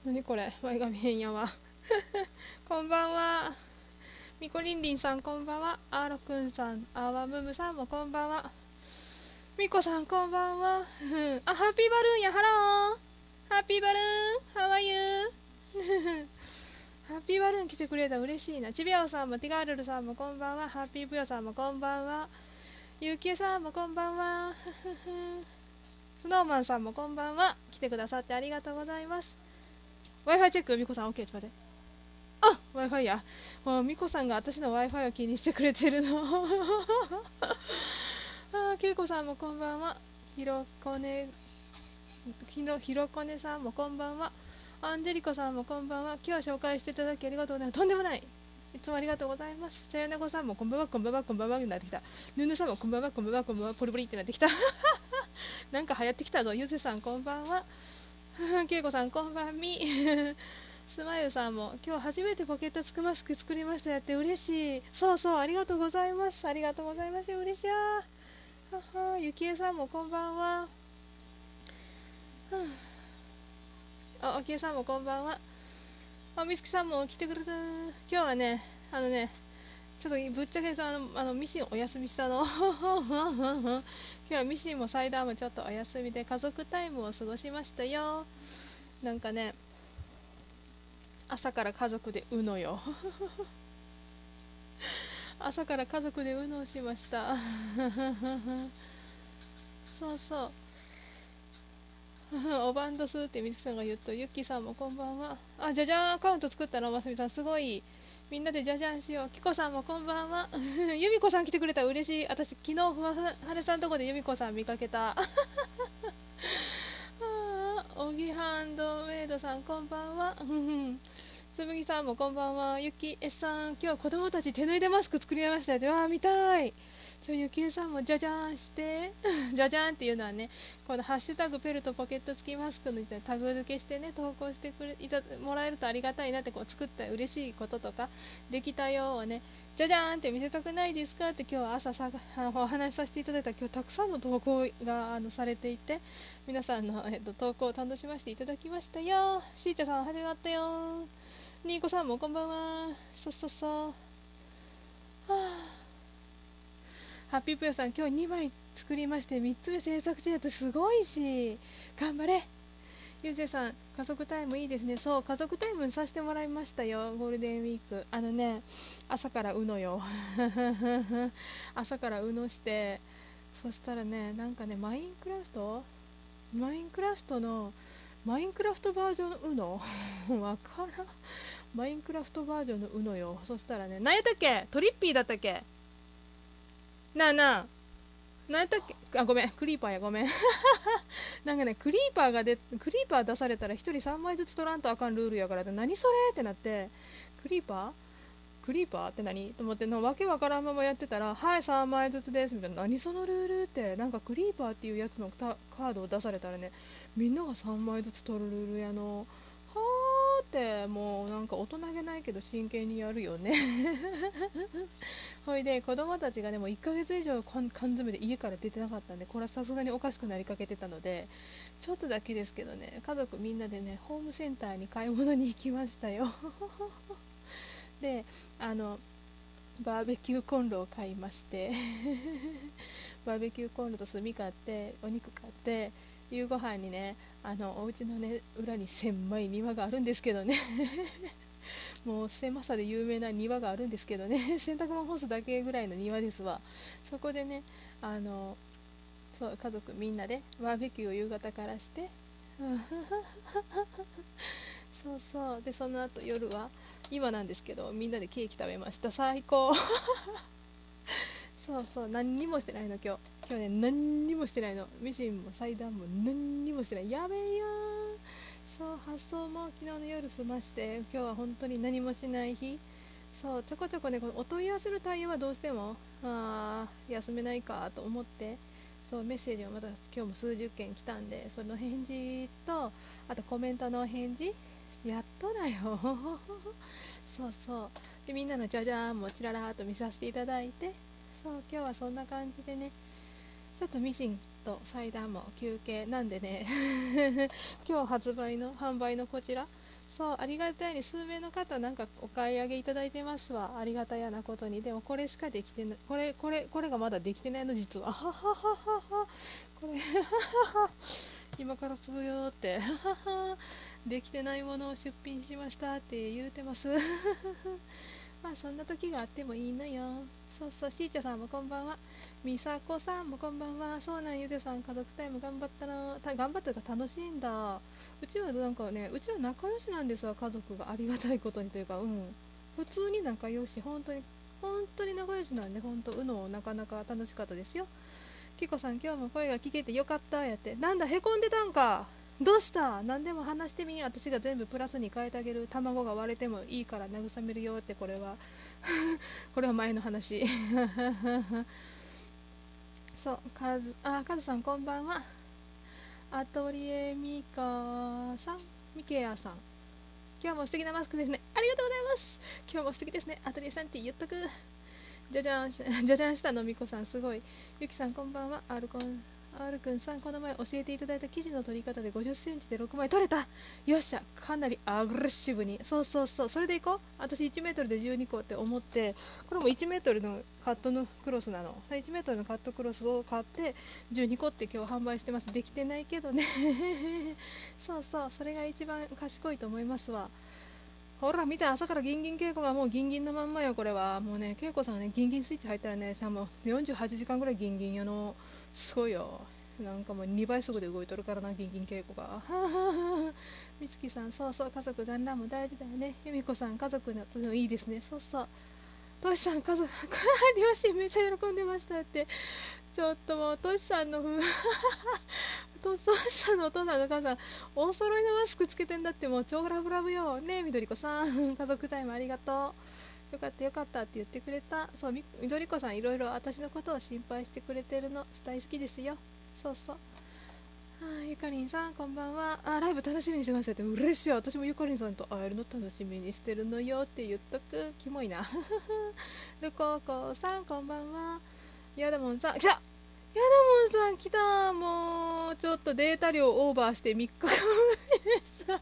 何これ、前が見えんやわ。こんばんは。みこりんりんさんこんばんは。あーろくんさん、あわむむさんもこんばんは。みこさんこんばんは。あ、ハッピーバルーンや、ハロー。ハッピーバルーン、ハワイユー。ハッピーバルーン来てくれたら嬉しいな。ちびあおさんもティガールルさんもこんばんは。ハッピーブヨさんもこんばんは。ゆうきえさんもこんばんは。スノーマンさんもこんばんは。来てくださってありがとうございます。Wi-Fi チェック、みこさん OK、ちょっと待って。あ、Wi-Fi や。もうみこさんが私の Wi-Fi を気にしてくれてるの。あ、けいこさんもこんばんは。ひろこね、ひろこねさんもこんばんは。アンジェリコさんもこんばんは。今日は紹介していただきありがとうございます。とんでもない。いつもありがとうございます。さよなこさんもこんばんは、こんばんは、こんばんはになってきた。ぬぬさんもこんばんは、こんばんは、こんばんは、ポリポリってなってきた。なんか流行ってきたぞ。ゆずさんこんばんは。けいこさんこんばんみ。スマイルさんも今日初めてポケットつくマスク作りましたやって嬉しい。そうそう、ありがとうございます。ありがとうございます。嬉しい。はは、ゆきえさんもこんばんは。あ、あきえさんもこんばんは。あ、みつきさんも来てくれた。今日はね、ちょっとぶっちゃけさ、ミシンお休みしたの。今日はミシンもサイダーもちょっとお休みで家族タイムを過ごしましたよ。なんかね、朝から家族でうのよ。朝から家族でうのをしました。そうそう。おばんどすってみつきさんが言うと、ゆっきーさんもこんばんは。あ、じゃじゃんアカウント作ったの、ますみさん、すごい。みんなでじゃじゃんしよう。きこさんもこんばんは。ゆみこさん来てくれたら嬉しい。私、昨日、ふわはねさんとこでゆみこさん見かけた。おぎハンドメイドさん、こんばんは。つむぎさんもこんばんは。ゆきえさん、今日は子供たち手縫いでマスク作りましたよ。わあ、見たい。ゆきえさんもじゃじゃーんして。じゃじゃーんっていうのはね、このハッシュタグペルトポケット付きマスクのタグ付けしてね、投稿してもらえるとありがたいなって、こう作った嬉しいこととか、できたよをね、じゃじゃーんって見せたくないですかって今日朝お話しさせていただいた、今日たくさんの投稿がされていて、皆さんの、投稿を楽しませていただきましたよ。しーちゃさん始まったよ。にーこさんもこんばんは。そうそうそう。はあ、ハッピープヨさん、今日2枚作りまして、3つ目制作中だとすごいし、頑張れ。ゆうせいさん、家族タイムいいですね。そう、家族タイムさせてもらいましたよ、ゴールデンウィーク。朝からうのよ。朝からうのして、そしたらね、なんかね、マインクラフトバージョンうのわからん。マインクラフトバージョンのうのよ。そしたらね、何やったっけ、トリッピーだったっけ、なあなあ、何やったっけ、あ、ごめん、クリーパーや、ごめん。なんかね、クリーパー出されたら1人3枚ずつ取らんとあかんルールやから、何それってなって、クリーパークリーパーって何と思ってわけわからんままやってたら、はい、3枚ずつですみたいな、何そのルールって、なんかクリーパーっていうやつのカードを出されたらね、みんなが3枚ずつ取るルールやの。はーって、もうなんか大人げないけど真剣にやるよね。ほいで子供たちがね、もう1ヶ月以上缶詰で家から出てなかったんで、これはさすがにおかしくなりかけてたので、ちょっとだけですけどね、家族みんなでね、ホームセンターに買い物に行きましたよ。で、あのバーベキューコンロを買いましてバーベキューコンロと炭買って、お肉買って、夕ご飯にね、お家のね裏に狭い庭があるんですけどね。もう狭さで有名な庭があるんですけどね。洗濯物干すだけぐらいの庭ですわ。そこでね、そう、家族みんなでバーベキューを夕方からして、そうそう、でその後夜は今なんですけど、みんなでケーキ食べました。最高。そうそう、何にもしてないの今日ね、何にもしてないの。ミシンも裁断も何にもしてない。やべえよー。そう、発送も昨日の夜済まして、今日は本当に何もしない日。そう、ちょこちょこね、このお問い合わせの対応はどうしても休めないかと思って、そう、メッセージもまた今日も数十件来たんで、その返事と、あとコメントの返事、やっとだよ。そうそう。で、みんなのじゃじゃーんもちららーっと見させていただいて、そう、今日はそんな感じでね、ちょっとミシンと裁断も休憩なんでね。今日販売のこちら、 そう、ありがたいに数名の方なんかお買い上げいただいてますわ。ありがたやなことに。でもこれしかできてない。これがまだできてないの、実は。ははははは。これ、今からすぐよって。できてないものを出品しましたって言うてます。まあそんな時があってもいいのよ。そうそう、しーちゃさんもこんばんは。みさこさんもこんばんは。そうなん、ゆでさん、家族タイム頑張ったな。頑張ったか楽しいんだ。うちはなんかね、うちは仲良しなんですわ、家族がありがたいことにというか、うん。普通に仲良し、本当に仲良しなんで、本当、うのなかなか楽しかったですよ。きこさん、今日も声が聞けてよかったやって。なんだ、へこんでたんか。どうした何でも話してみ。私が全部プラスに変えてあげる。卵が割れてもいいから慰めるよって、これは。これは前の話。そう、カズさんこんばんは。アトリエミカさん、ミケヤさん。今日も素敵なマスクですね。ありがとうございます。今日も素敵ですね。アトリエさんって言っとく。じゃじゃん、じゃじゃんしたのみこさん、すごい。ゆきさん、こんばんは。R くんさん、この前教えていただいた生地の取り方で50センチで6枚取れた。よっしゃ、かなりアグレッシブに。そうそうそう、それでいこう。私1メートルで12個って思って、これも1メートルのカットのクロスなの。1メートルのカットクロスを買って12個って今日販売してます。できてないけどね。そうそう、それが一番賢いと思いますわ。ほら見て、朝からギンギン稽古がもうギンギンのまんまよ。これはもうね、稽古さんね、ギンギンスイッチ入ったらね、さ、もう48時間ぐらいギンギンよの。すごいよ。なんかもう2倍速で動いとるからな、ギンギン稽古が。みつきさん、そうそう、家族団らんも大事だよね。由美子さん、家族のいいですね。そうそう。トシさん、家族、両親めっちゃ喜んでましたって。ちょっともう、トシさんのトシさんのお父さんのお母さん、お揃いのマスクつけてんだって、もう超ラブラブよ。ねえ、みどりこさん。家族タイムありがとう。よかったよかったって言ってくれた。そう、みどりこさんいろいろ私のことを心配してくれてるの。大好きですよ。そうそう。ゆかりんさん、こんばんは。ライブ楽しみにしてましたって。嬉しい。私もゆかりんさんと会えるの楽しみにしてるのよって言っとく。キモいな。ルココさん、こんばんは。やだもんさん、来たやだもんさん来た。もう、ちょっとデータ量オーバーして3日間目でした。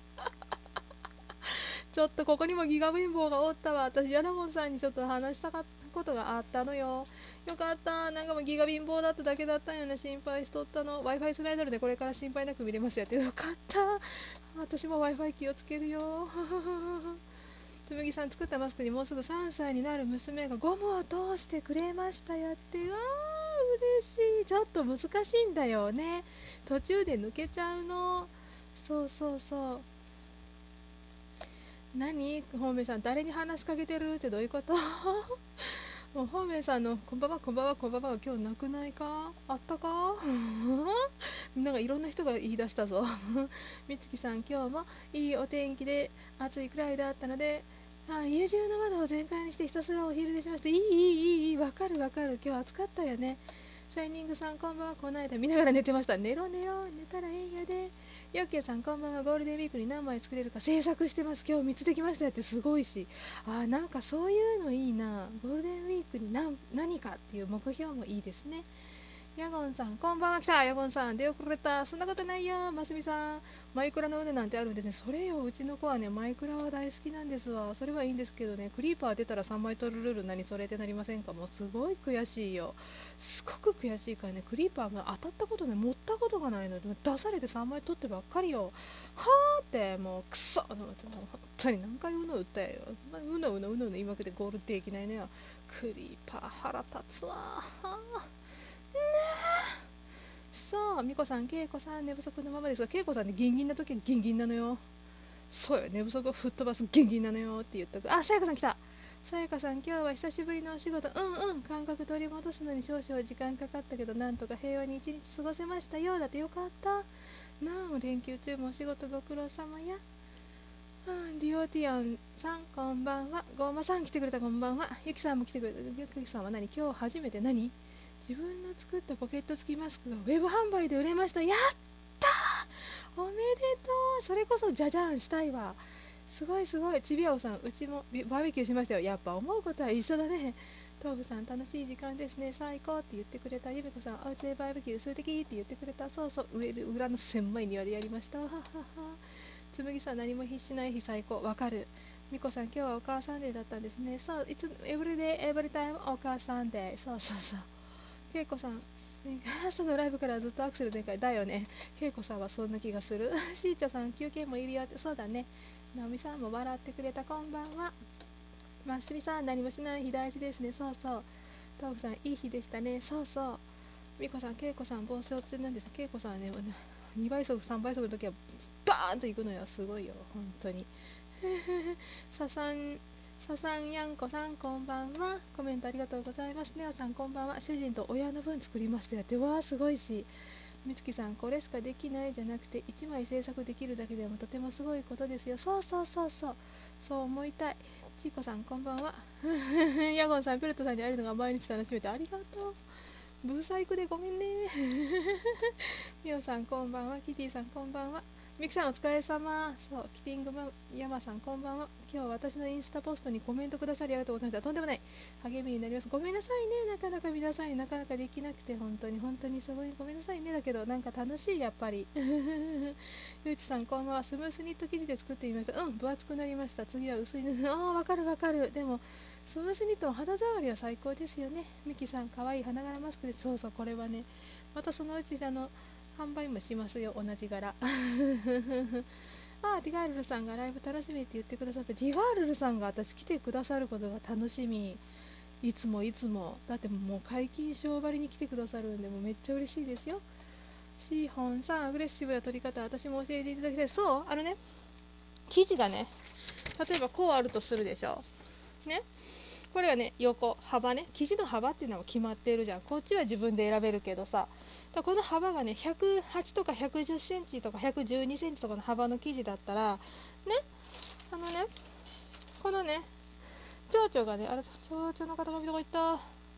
ちょっとここにもギガ貧乏がおったわ。私、ヤナモンさんにちょっと話したかったことがあったのよ。よかった。なんかもうギガ貧乏だっただけだったんよね。心配しとったの。Wi-Fi つないでるでこれから心配なく見れますやって。よかった。私も Wi-Fi 気をつけるよ。つむぎさん作ったマスクにもうすぐ3歳になる娘がゴムを通してくれましたやって。嬉しい。ちょっと難しいんだよね。途中で抜けちゃうの。そうそうそう。何ホーメイさん、誰に話しかけてるってどういうこと？もうホーメイさんのこんばんは、こんばんは、こんばんはが今日なくないかあったか？みんながいろんな人が言い出したぞ。みつきさん、今日もいいお天気で暑いくらいだったので、家中の窓を全開にしてひたすらお昼寝しました。いい、わかるわかる。今日暑かったよね。シャイニングさん、こんばんは。この間見ながら寝てました。寝ろ寝ろ、寝たらいいやで。ヨッケーさん、こんばんは。ゴールデンウィークに何枚作れるか制作してます。今日3つできましたってすごいし。なんかそういうのいいな。ゴールデンウィークに何かっていう目標もいいですね。ヤゴンさん、こんばんは。来た。ヤゴンさん、出遅れた。そんなことないよ。ますみさん、マイクラの腕なんてあるんですね。それよ、うちの子はね、マイクラは大好きなんですわ。それはいいんですけどね、クリーパー出たら3枚取るルール何それってなりませんか？もうすごい悔しいよ。すごく悔しいからね、クリーパーが当たったことね、持ったことがないので、出されて3枚取ってばっかりよ。はーって、もうくそと思って、もう本当に何回うの打ったよ。うの今までゴールできないのよ。クリーパー腹立つわ。はーそう、みこさん、けいこさん、寝不足のままですが、けいこさんね、ギンギンな時にギンギンなのよ。そうよ、寝不足を吹っ飛ばすギンギンなのよって言っとく。さやかさん来た。さやかさん、今日は久しぶりのお仕事。感覚取り戻すのに少々時間かかったけど、なんとか平和に一日過ごせましたよ。だってよかった。連休中もお仕事ご苦労様や。リオティアンさん、こんばんは。ゴーマさん来てくれた、こんばんは。ゆきさんも来てくれた。ゆきさんは何？今日初めて何？自分の作ったポケット付きマスクがウェブ販売で売れました。やったー、おめでとう。それこそじゃじゃんしたいわ。すごいすごい。ちびあおさん、うちもバーベキューしましたよ。やっぱ思うことは一緒だね。東部さん、楽しい時間ですね。最高って言ってくれた。ゆめこさん、おうちでバーベキュー数的って言ってくれた。そうそう、裏の狭い庭でやりました。ははは。 つむぎさん、何も必死ない日最高。わかる。みこさん、今日はお母さんデーだったんですね。そう、いつ、エブリデイ、エブリタイムお母さんデー。そうそうそう。けいこさん、朝のライブからずっとアクセル全開だよね。けいこさんはそんな気がする。しーちゃさん、休憩もいるよって。そうだね。なおみさんも笑ってくれた。こんばんは。ますみさん、何もしない日大事ですね。そうそう。トークさん、いい日でしたね。そうそう。みこさん、けいこさん、暴走中なんです。けいこさんはね、2倍速、3倍速の時はバーンと行くのよ。すごいよ。本当に。ささん、ささんやんこさん、こんばんは。コメントありがとうございます。ねおさん、こんばんは。主人と親の分作りましたよって。わー、すごいし。みつきさん、これしかできないじゃなくて、1枚制作できるだけでもとてもすごいことですよ。そうそうそうそう。そう思いたい。ちいこさん、こんばんは。ヤゴンさん、ペルトさんに会えるのが毎日楽しめてありがとう。ブーサイクでごめんね。みおさんこんばんは。キティさんこんばんは。ミキさんお疲れ様。そう、キティングヤマさんこんばんは。今日は私のインスタポストにコメントくださりありがとうございました。とんでもない。励みになります。ごめんなさいね。なかなか皆さんになかなかできなくて、本当に本当にすごいごめんなさいね。だけど、なんか楽しい、やっぱり。ゆうちさんこんばんは。スムースニット生地で作ってみました。うん、分厚くなりました。次は薄い布。ああ、わかるわかる。でも、スムースニットの肌触りは最高ですよね。ミキさん、かわいい花柄マスクです。そうそう、これはね、またそのうち販売もしますよ、同じ柄。あ、ディガールルさんがライブ楽しみって言ってくださって、ディガールルさんが私来てくださることが楽しみ。いつもいつも。だってもう解禁賞張りに来てくださるんで、もうめっちゃ嬉しいですよ。シーホンさん、アグレッシブな取り方、私も教えていただきたい。そう、生地がね、例えばこうあるとするでしょ。ね。これはね、横、幅ね、生地の幅っていうのも決まってるじゃん。こっちは自分で選べるけどさ、この幅がね、108とか110センチとか112センチとかの幅の生地だったら、ね、ね、このね、蝶々がね、蝶々の塊どこ行った？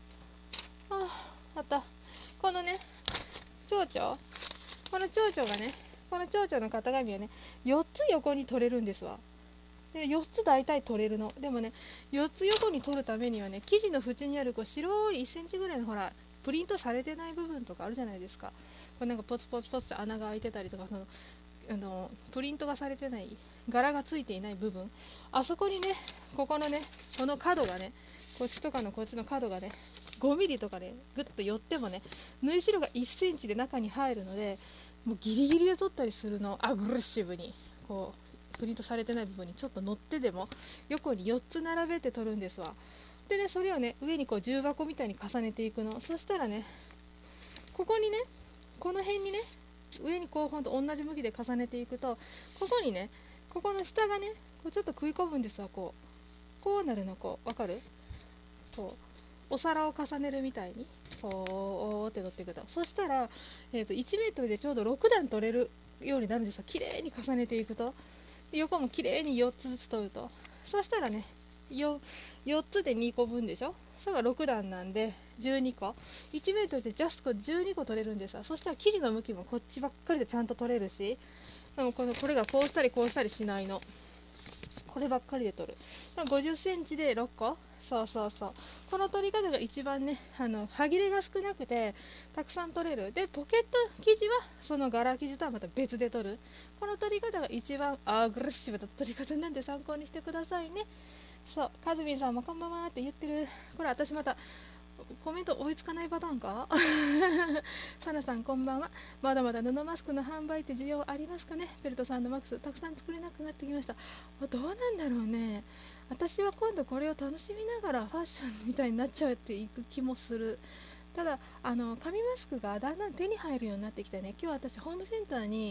あった。このね、蝶々、この蝶々がね、この蝶々の型紙はね、4つ横に取れるんですわ。で4つ大体取れるの。でもね、4つ横に取るためにはね、生地の縁にあるこう白い1センチぐらいのほら、プリントされてない部分とかあるじゃないですか。これなんかポツポツポツって穴が開いてたりとか、プリントがされてない、柄がついていない部分、あそこにね、ここのね、この角がね、こっちとかのこっちの角がね、5ミリとかで、ね、ぐっと寄ってもね、縫い代が1センチで中に入るので、もうギリギリで取ったりするの、アグレッシブに。こうプリントされてない部分にちょっと乗ってでも横に4つ並べて取るんですわ。でね、それをね、上にこう重箱みたいに重ねていくの。そしたらね、ここにね、この辺にね、上にこうほんと同じ向きで重ねていくと、ここにね、ここの下がね、こうちょっと食い込むんですわ。こうなるの。わかる？こうお皿を重ねるみたいにこうって取っていくと、そしたら、1メートルでちょうど6段取れるようになるんですよ。綺麗に重ねていくと、横も綺麗に4つずつ取ると、そしたらね、4つで2個分でしょ。それが6段なんで12個、1メートルでジャスト12個取れるんですわ。そしたら生地の向きもこっちばっかりでちゃんと取れるし、でもこれがこうしたりこうしたりしないの。こればっかりで取る。50センチで6個。そうそうそう。この取り方が一番ね、歯切れが少なくて、たくさん取れる。で、ポケット生地は、その柄生地とはまた別で取る。この取り方が一番アグレッシブな取り方なんで参考にしてくださいね。そう、かずみんさんもこんばんはって言ってる。これ私また、コメント追いつかないパターンか。サナさんこんばんは。まだまだ布マスクの販売って需要ありますかね。ペルトさんのマックスたくさん作れなくなってきました。どうなんだろうね。私は今度これを楽しみながらファッションみたいになっちゃうっていく気もする。ただ紙マスクがだんだん手に入るようになってきてね。今日私ホームセンターに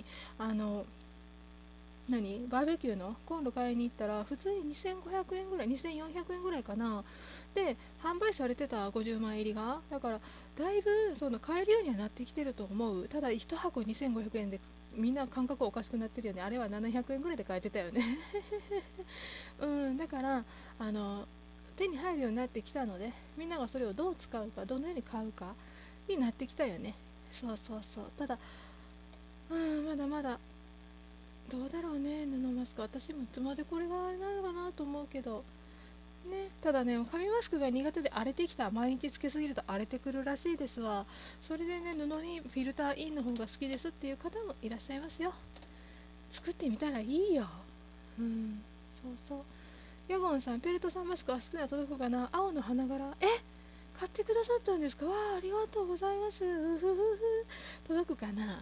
バーベキューのコンロ買いに行ったら普通に2500円ぐらい、2400円ぐらいかな。で販売されてた50枚入りが、だからだいぶ買えるようにはなってきてると思う。ただ1箱2500円でみんな感覚おかしくなってるよね。あれは700円ぐらいで買えてたよね。だから手に入るようになってきたので、みんながそれをどう使うか、どのように買うかになってきたよね。そうそうそう。ただまだまだどうだろうね、布マスク。私もいつまでこれがあれなのかなと思うけどね。ただね、紙マスクが苦手で荒れてきた。毎日つけすぎると荒れてくるらしいですわ。それでね、布にフィルターインの方が好きですっていう方もいらっしゃいますよ。 作ってみたらいいよ。うん、そうそう。ヤゴンさん、ペルトさんマスクは好きなら届くかな。青の花柄。買ってくださったんですか。わあ、ありがとうございます。うふふふ。届くかな。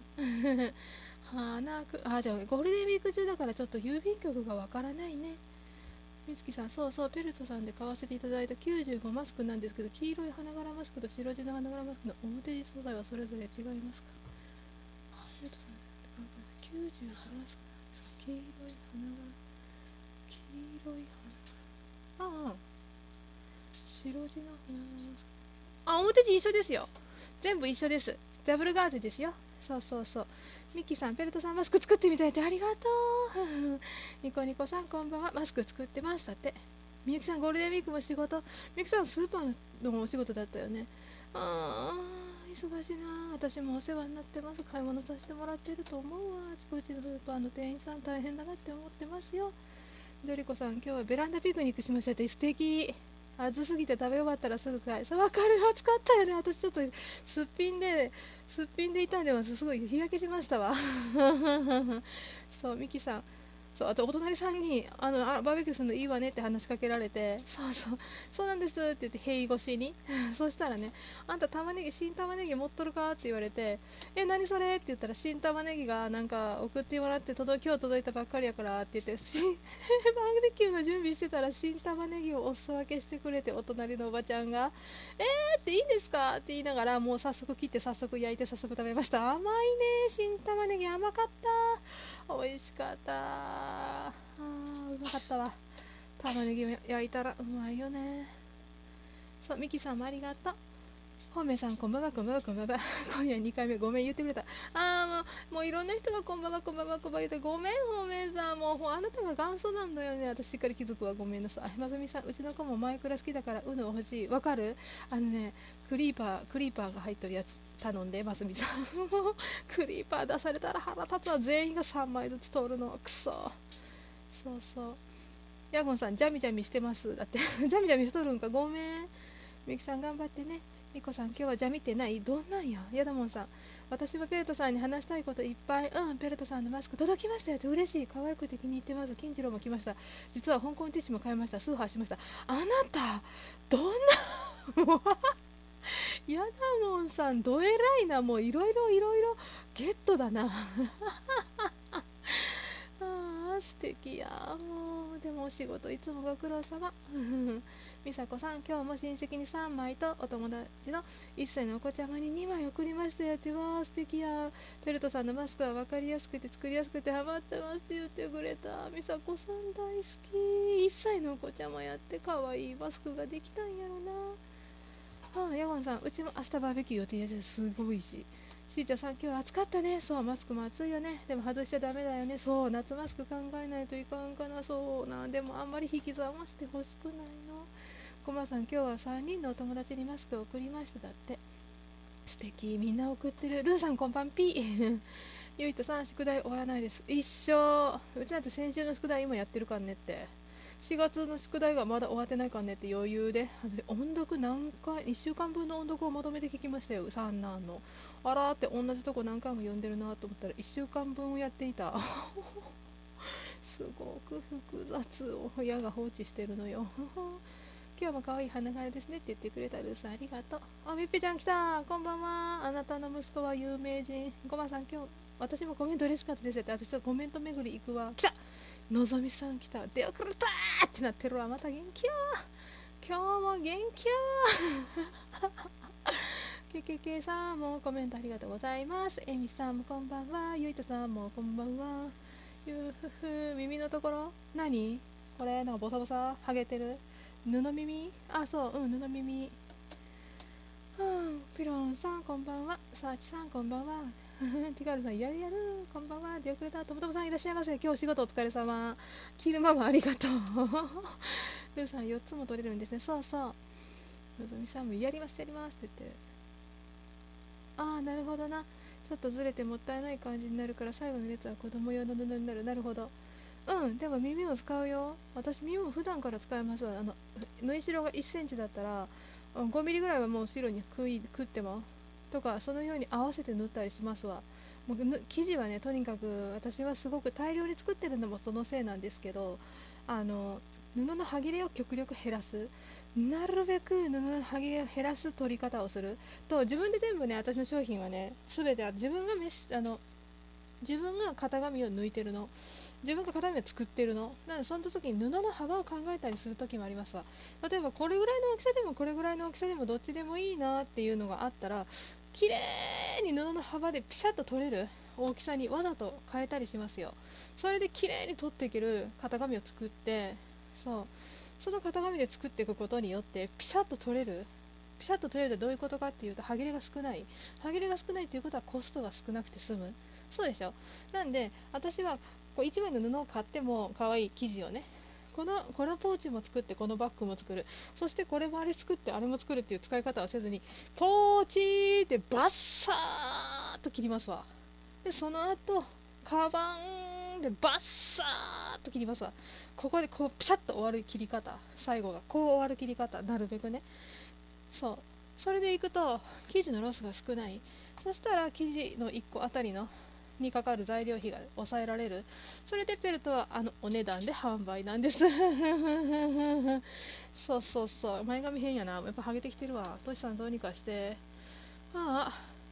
じゃあゴールデンウィーク中だからちょっと郵便局がわからないね。みつきさん、そうそう、ペルトさんで買わせていただいた95マスクなんですけど、黄色い花柄マスクと白地の花柄マスクの表地素材はそれぞれ違いますか。ペルトさんで買わせて95マスクなんですか。黄色い花柄、黄色い花柄。白地の花柄マスク。表地一緒ですよ。全部一緒です。ダブルガーゼですよ。そうそうそう。ミキさん、ペルトさんマスク作ってみたいってありがとう。ニコニコさん、こんばんは。マスク作ってます。だって。みゆきさん、ゴールデンウィークも仕事。みゆきさん、スーパーのお仕事だったよね。忙しいな。私もお世話になってます。買い物させてもらってると思うわ。あちこちのスーパーの店員さん大変だなって思ってますよ。ジョリコさん、今日はベランダピクニックしましたって素敵。暑すぎて食べ終わったらすぐ帰る。そう、わかる。暑かったよね。私ちょっとすっぴんで痛んでます。すごい日焼けしましたわ。そう、ミキさん。そう、あとお隣さんにバーベキューするのいいわねって話しかけられて、そうなんですって言って塀越しにそしたらね、あんた新玉ねぎ持っとるかって言われて、何それって言ったら、新玉ねぎがなんか送ってもらって今日届いたばっかりやからって言ってバーベキューの準備してたら新玉ねぎをお裾分けしてくれて、お隣のおばちゃんがっていいんですかって言いながら、もう早速切って早速焼いて早速食べました。甘いね、新玉ねぎ甘かった。美味しかった。うまかったわ。玉ねぎを焼いたらうまいよね。そう、ミキさんもありがとう。本命さん、こんばんは、こんばんは、こんばんは。今夜2回目、ごめん言ってくれた。もういろんな人がこんばんは、こんばんは、こんばんは言って、ごめん、本命さん、もうあなたが元祖なんだよね。私しっかり気づくわ、ごめんなさい。まずみさん、うちの子もマイクラ好きだから、うの欲しい。わかる。クリーパーが入ってるやつ。頼んで、ますみさん。クリーパー出されたら腹立つわ。全員が3枚ずつ取るの。くそ。そうそう。ヤゴンさん、ジャミジャミしてます。だって、ジャミジャミしとるんか、ごめん。みきさん、頑張ってね。みこさん、今日はジャミってない。どんなんや。ヤダモンさん、私もペルトさんに話したいこといっぱい。ペルトさんのマスク届きましたよって嬉しい。可愛くて気に入ってます。金次郎も来ました。実は香港ティッシュも買いました。スーハーしました。あなた、どんな、ヤダモンさん、どえらいな。もういろいろゲットだな。素敵や。もうでもお仕事いつもご苦労様。みさこさん、今日も親戚に3枚とお友達の1歳のお子ちゃまに2枚送りましたよって。わー素敵や。ペルトさんのマスクは分かりやすくて作りやすくてハマってますって言ってくれた。みさこさん大好き。1歳のお子ちゃまやって可愛いマスクができたんやろな。ヤゴンさん、うちも明日バーベキュー予定やす。すごいし。しーちゃんさん、今日暑かったね。そう、マスクも暑いよね。でも外しちゃダメだよね。そう、夏マスク考えないといかんかな。そうな。でもあんまり引きざましてほしくないの。コマさん、今日は3人のお友達にマスクを送りました。だって。素敵。みんな送ってる。ルーさん、こんばんぴー。ゆいとさん、宿題終わらないです。一緒。うちなんて先週の宿題今やってるかんねって。4月の宿題がまだ終わってないかんねって余裕で。音読何回、1週間分の音読をまとめて聞きましたよ。三男の。あらーって同じとこ何回も読んでるなと思ったら1週間分をやっていた。すごく複雑を親が放置してるのよ。今日も可愛い花柄ですねって言ってくれたルーさんありがとう。みっぺちゃん来た。こんばんは。あなたの息子は有名人。ごまさん今日私もコメント嬉しかったですって。私はコメント巡り行くわ。来た。のぞみさん来た。出遅れたーってなってるわ。また元気やー。今日も元気やー。けさんもコメントありがとうございます。えみさんもこんばんは。ゆいとさんもこんばんは。ゆふふ、耳のところ何これなんかボサボサハゲてる布耳。そう、布耳。ピロンさんこんばんは。サーチさんこんばんは。ティカルさんやるやるこんばんは。出遅れたともともさんいらっしゃいませ。今日仕事お疲れ様。昼間もありがとう。ルーさん4つも取れるんですね。そうそう。のぞみさんもやりますって言ってる。なるほどな。ちょっとずれてもったいない感じになるから最後の列は子供用の布になる。なるほど。でも耳を使うよ。私耳も普段から使いますわ。縫い代が1センチだったら5ミリぐらいはもう後ろに食ってますとか、そのように合わせて縫ったりしますわ。 もう生地はね、とにかく私はすごく大量に作ってるのもそのせいなんですけど、布の端切れを極力減らす、なるべく布の端切れを減らす取り方をすると、自分で全部ね、私の商品はね、全て自分が型紙を抜いてるの、自分が型紙を作ってるのなので、その時に布の幅を考えたりする時もありますわ。例えばこれぐらいの大きさでもこれぐらいの大きさでもどっちでもいいなっていうのがあったら、綺麗に布の幅でピシャッと取れる大きさにわざと変えたりしますよ。それで綺麗に取っていける型紙を作って、その型紙で作っていくことによってピシャッと取れる。ピシャッと取れるとどういうことかっていうと、歯切れが少ない。歯切れが少ないということはコストが少なくて済む。そうでしょ。なんで私はこう1枚の布を買っても可愛い生地をね、このポーチも作ってこのバッグも作る、そしてこれもあれ作ってあれも作るっていう使い方はせずに、ポーチーってバッサーっと切りますわ。でその後カバンでバッサーっと切りますわ。ここでこうピシャッと終わる切り方、最後がこう終わる切り方、なるべくね。それでいくと生地のロスが少ない。そしたら生地の1個あたりのにかかる材料費が抑えられる。それでペルトはお値段で販売なんですそうそうそう、前髪変やな、やっぱハゲてきてるわ。トシさんどうにかして。あ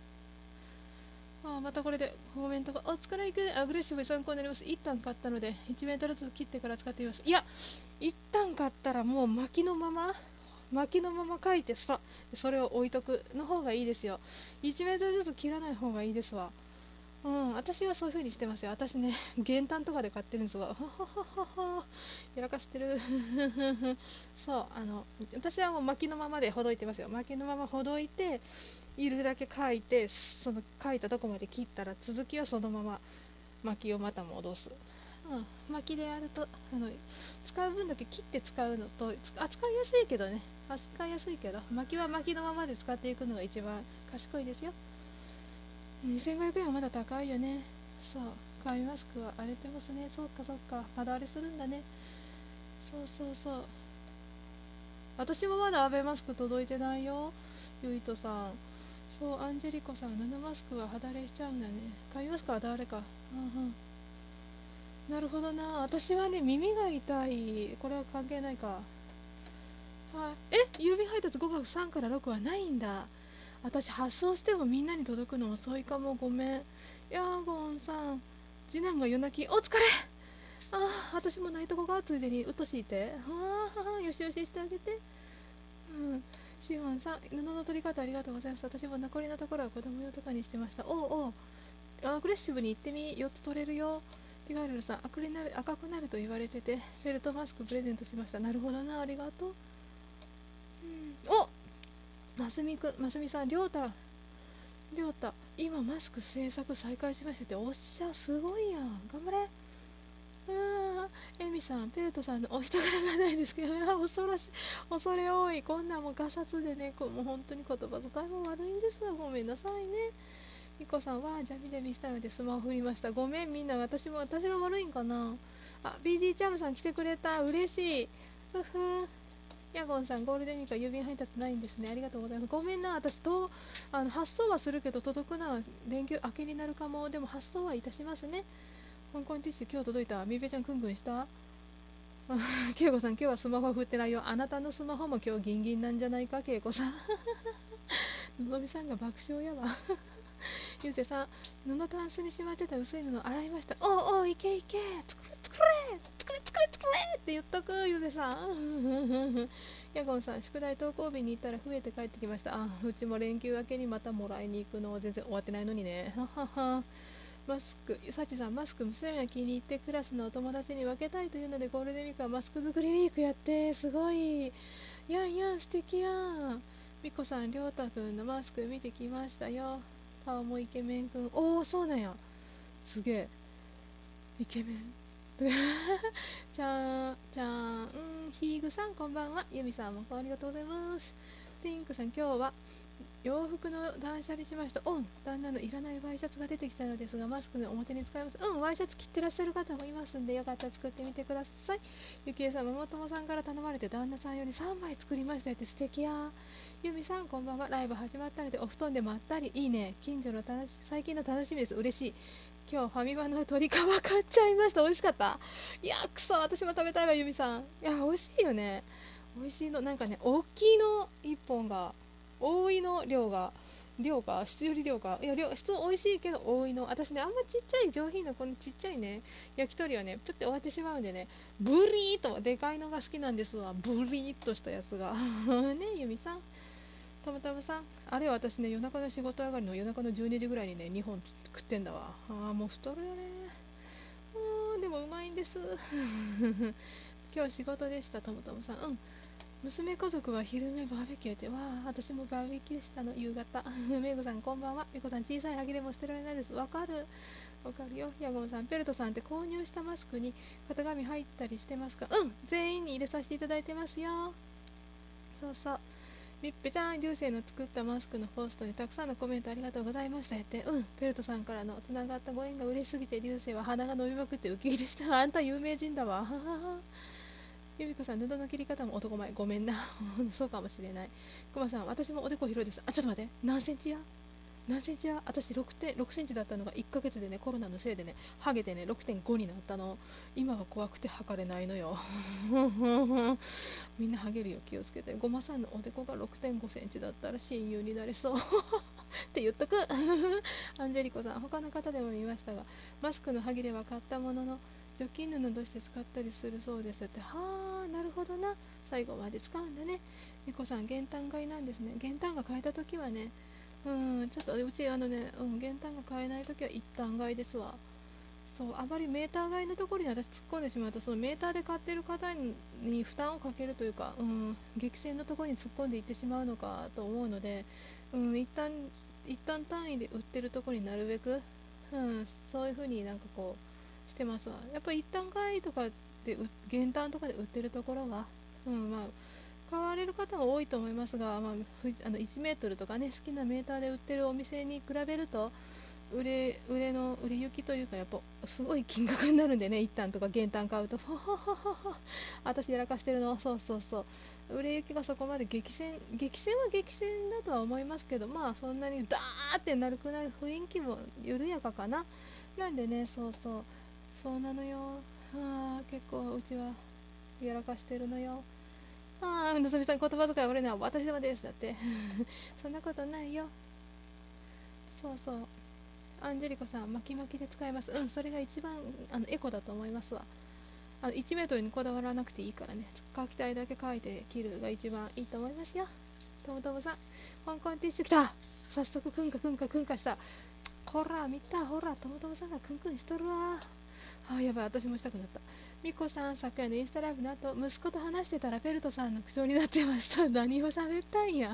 またこれでコメントが、お疲れいくアグレッシブに参考になります。一旦買ったので1メートルずつ切ってから使ってみます。いや、一旦買ったらもう巻きのまま書いてさ、それを置いとくの方がいいですよ。1メートルずつ切らない方がいいですわ。私はそういう風にしてますよ。私ね、減反とかで買ってるんですわ。はははは、やらかしてる。そう、私はもう巻きのままでほどいてますよ。巻きのままほどいて、いるだけ書いて、その書いたとこまで切ったら、続きはそのまま巻きをまた戻す。巻きでやると、使う分だけ切って使うのと、扱いやすいけどね、巻きは巻きのままで使っていくのが一番賢いですよ。2500円はまだ高いよね。そう、紙マスクは荒れてますね。そうかそうか、まだあれするんだね。そうそうそう。私もまだアベマスク届いてないよ。ゆいとさん。そう、アンジェリコさん、布マスクは肌荒れしちゃうんだね。紙マスクは肌荒れか。うんうん。なるほどな。私はね、耳が痛い。これは関係ないか。はい。郵便配達5月3から6はないんだ。私発送してもみんなに届くの遅いかも。ごめん。ヤーゴンさん、次男が夜泣き、お疲れ。私も泣いとこが、ついでにうっとしいて。よしよししてあげて。シオンさん、布の取り方ありがとうございます。私も残りのところは子供用とかにしてました。おう、アグレッシブに行ってみ、4つ取れるよ。ティガールさん、赤くなると言われてて、フェルトマスクプレゼントしました。なるほどな、ありがとう。ますみさん、りょうた、今マスク制作再開しましたって、おっしゃ、すごいやん。頑張れ。エミさん、ペルトさんのお人柄がないですけど、恐ろしい、恐れ多い。こんなんもうガサツでね、もう本当に言葉遣いも悪いんですわ。ごめんなさいね。ミコさんはジャミジャミしたのでスマホ振りました。ごめん、みんな。私が悪いんかな。BG チャムさん来てくれた。嬉しい。ふふ。ヤゴンさん、ゴールデンウィークは郵便配達ないんですね。ありがとうございます。ごめんな。私発送はするけど届くのは連休明けになるかも。でも発送はいたしますね。香港ティッシュ今日届いた。みべちゃんくんくんしたけいこさん、今日はスマホ振ってないよ。あなたのスマホも今日ギンギンなんじゃないか、けいこさん。のぞみさんが爆笑やわ。ゆうせさん、布タンスにしまってた薄い布洗いました。おう、いけいけ、作れって言っとく、ゆうせさん。ヤゴンさん、宿題登校日に行ったら増えて帰ってきました。うちも連休明けにまたもらいに行くの全然終わってないのにね。ははは。マスク、さちさん、マスク娘が気に入ってクラスのお友達に分けたいというのでゴールデンウィークはマスク作りウィークやって、すごい。やん、素敵やん。みこさん、りょうたくんのマスク見てきましたよ。顔もイケメンくん。そうなんや。すげえ。イケメン。ヒーグさん、こんばんは。ユミさんもありがとうございます。ピンクさん、今日は洋服の断捨離しました。旦那のいらないワイシャツが出てきたのですが、マスクの表に使います。ワイシャツ着てらっしゃる方もいますんで、よかったら作ってみてください。ゆきえさん、ママ友さんから頼まれて旦那さんより3枚作りましたよって素敵や。 ゆみさんこんばんは。ライブ始まったのでお布団でまったり。いいね。近所の最近の楽しみです。嬉しい。今日ファミマの鶏皮買っちゃいました。美味しかった。いやくそ、私も食べたいわ。ゆみさん、いや美味しいよね。美味しいの。なんかね、大きいの1本が多いの。量が質より量が、いや質美味しいけど多いの。私ね、あんまちっちゃい上品なこのちっちゃいね焼き鳥はねプッて終わってしまうんでね、ブリーっとでかいのが好きなんですわ。ブリーっとしたやつがね。ゆみさん、たむたむさん、あれは私ね、夜中の仕事上がりの夜中の12時ぐらいにね2本食ってんだわ。もう太るよね。でもうまいんです今日仕事でした。たむたむさん、娘家族は昼目バーベキューって、私もバーベキューしたの夕方めいこさんこんばんは。めいこさん、小さいハギでも捨てられないです。わかるよ。ヤゴンさん、ペルトさんって購入したマスクに型紙入ったりしてますか？全員に入れさせていただいてますよ。そうそう。りっぺちゃん、流星の作ったマスクのポストにたくさんのコメントありがとうございましたって。ペルトさんからのつながったご縁が嬉しすぎて、流星は鼻が伸びまくってウキウキでした。あんた有名人だわ。ゆみこさん、布の切り方も男前。ごめんな。そうかもしれない。くまさん、私もおでこ広いです。ちょっと待って。何センチや私6センチだったのが1ヶ月でね、コロナのせいでね、ハゲてね、6.5になったの。今は怖くて測れないのよ。みんなハゲるよ、気をつけて。ごまさんのおでこが6.5センチだったら親友になれそうって言っとくアンジェリコさん、他の方でも見ましたが、マスクの歯切れは買ったものの除菌布として使ったりするそうですって。はあ、なるほどな。最後まで使うんだね。みこさん、減反買いなんですね。減反が買えた時はね、ちょっとうち減反が買えない時は一旦買いですわ。そう、あまりメーター買いのところに私突っ込んでしまうと、そのメーターで買ってる方に負担をかけるというか、激戦のところに突っ込んでいってしまうのかと思うので、一旦単位で売ってるところになるべく、そういう風になんかこうしてますわ。やっぱり一旦買いとかで減反とかで売ってるところは、買われる方は多いと思いますが、1メートルとかね、好きなメーターで売ってるお店に比べると売れ行きというか、やっぱすごい金額になるんでね、一旦とか減反買うと私やらかしてるの。そうそうそう、売れ行きがそこまで激戦は激戦だとは思いますけど、そんなにダーってなるくらい雰囲気も緩やかかな。なんでね、そうなのよ。結構うちはやらかしてるのよ。のぞみさん、言葉遣い俺ね、私様ですだってそんなことないよ。そうそう、アンジェリコさん、巻き巻きで使えます。それが一番エコだと思いますわ。1メートルにこだわらなくていいからね、書きたいだけ書いて切るが一番いいと思いますよ。ともともさん、香港ティッシュ来た。早速くんかした。ほら見た、ほらともともさんがくんくんしとるわ。やばい、私もしたくなった。みこさん、昨夜のインスタライブの後、息子と話してたらペルトさんの口調になってました。何を喋ったんや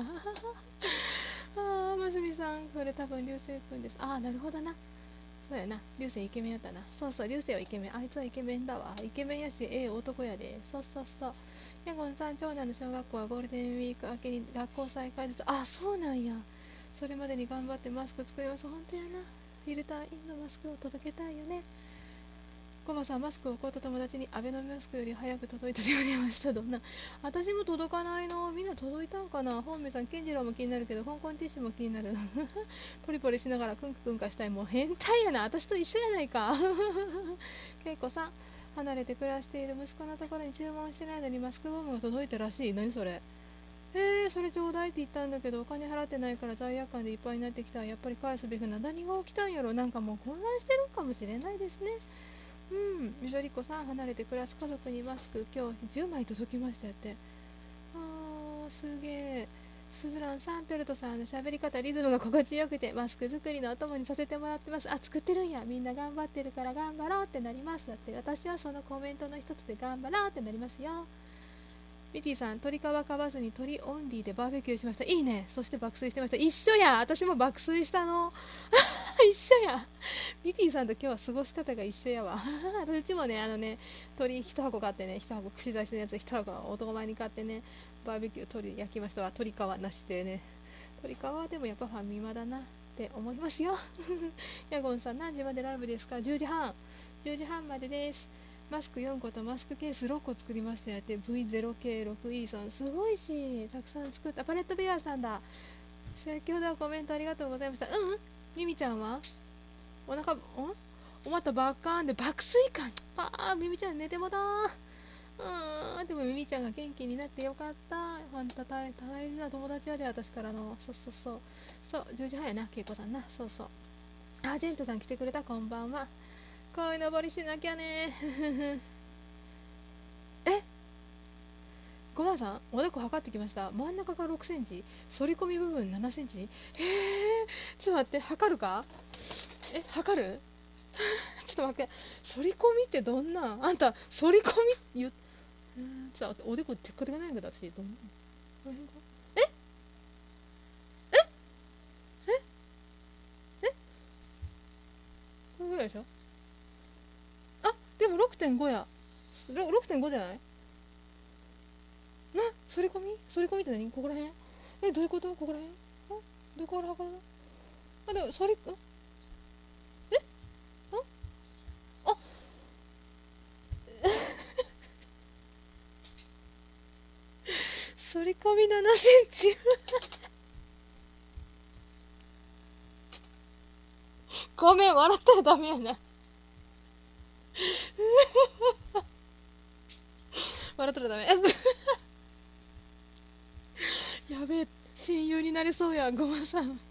まずみさん、それ多分流星くんです。なるほどな。そうやな、流星イケメンやったな。そうそう、流星はイケメン。あいつはイケメンだわ。イケメンやし、男やで。そうそうそう。ヤゴンさん、長男の小学校はゴールデンウィーク明けに学校再開です。そうなんや。それまでに頑張ってマスク作ります。本当やな。フィルターインのマスクを届けたいよね。コマさん、マスクを買った友達にアベノマスクより早く届いたと言われました。どんな？私も届かないの。みんな届いたんかな。本命さん、ケンジロウも気になるけど、香港ティッシュも気になる。ポリポリしながらクンククンかしたい。もう変態やな。私と一緒やないか。ケイコさん、離れて暮らしている息子のところに注文してないのにマスクゴムが届いたらしい。何それ？それちょうだいって言ったんだけど、お金払ってないから罪悪感でいっぱいになってきた。やっぱり返すべきな。何が起きたんやろ。なんかもう混乱してるかもしれないですね。緑子さん、離れて暮らす家族にマスク今日10枚届きましたって。すげえ。スズランさん、ペルトさんの喋り方、リズムが心地よくてマスク作りのお供にさせてもらってます。作ってるんや。みんな頑張ってるから頑張ろうってなります。だって私はそのコメントの一つで頑張ろうってなりますよ。ミティさん、鶏皮買わずに鶏オンリーでバーベキューしました。いいね。そして爆睡してました。一緒や。私も爆睡したの。一緒や。ミティさんと今日は過ごし方が一緒やわ。うちもね、鶏一箱買ってね、一箱串刺しのやつ一箱男前に買ってね、バーベキュー鶏焼きましたわ。鶏皮なしでね。鶏皮はでもやっぱファミマだなって思いますよ。ヤゴンさん、何時までライブですか？ 10 時半。10時半までです。 マスク4個とマスクケース6個作りましたよって。 V0K6E さんすごいし、たくさん作った。パレットベアさんだ。先ほどはコメントありがとうございました。ミミちゃんはお腹おまたバッカーンで爆睡感。ミミちゃん寝てもだー。でもミミちゃんが元気になってよかった。ほんと大事な友達やで、私からの。そう10時半やな、けいこさんな。そう。ジェントさん来てくれた、こんばんは。鯉のぼりしなきゃねえ、ごまさん、おでこ測ってきました。真ん中が6センチ、反り込み部分7センチ。ちょっと待って、測るか。測るちょっと待って、反り込みってどんなあんた、反り込みちょっと待って、おでこテッカテカないけど、私、どんなこの辺か。ええええこれぐらいでしょ。でも6.5や。6.5じゃない。反り込みって何。ここら辺。どういうこと。ここら辺。どこから測るの。でも反りえあ反り込み7センチごめん、笑ったらダメやな笑ったらダメやべえ、親友になれそうや、ごまさん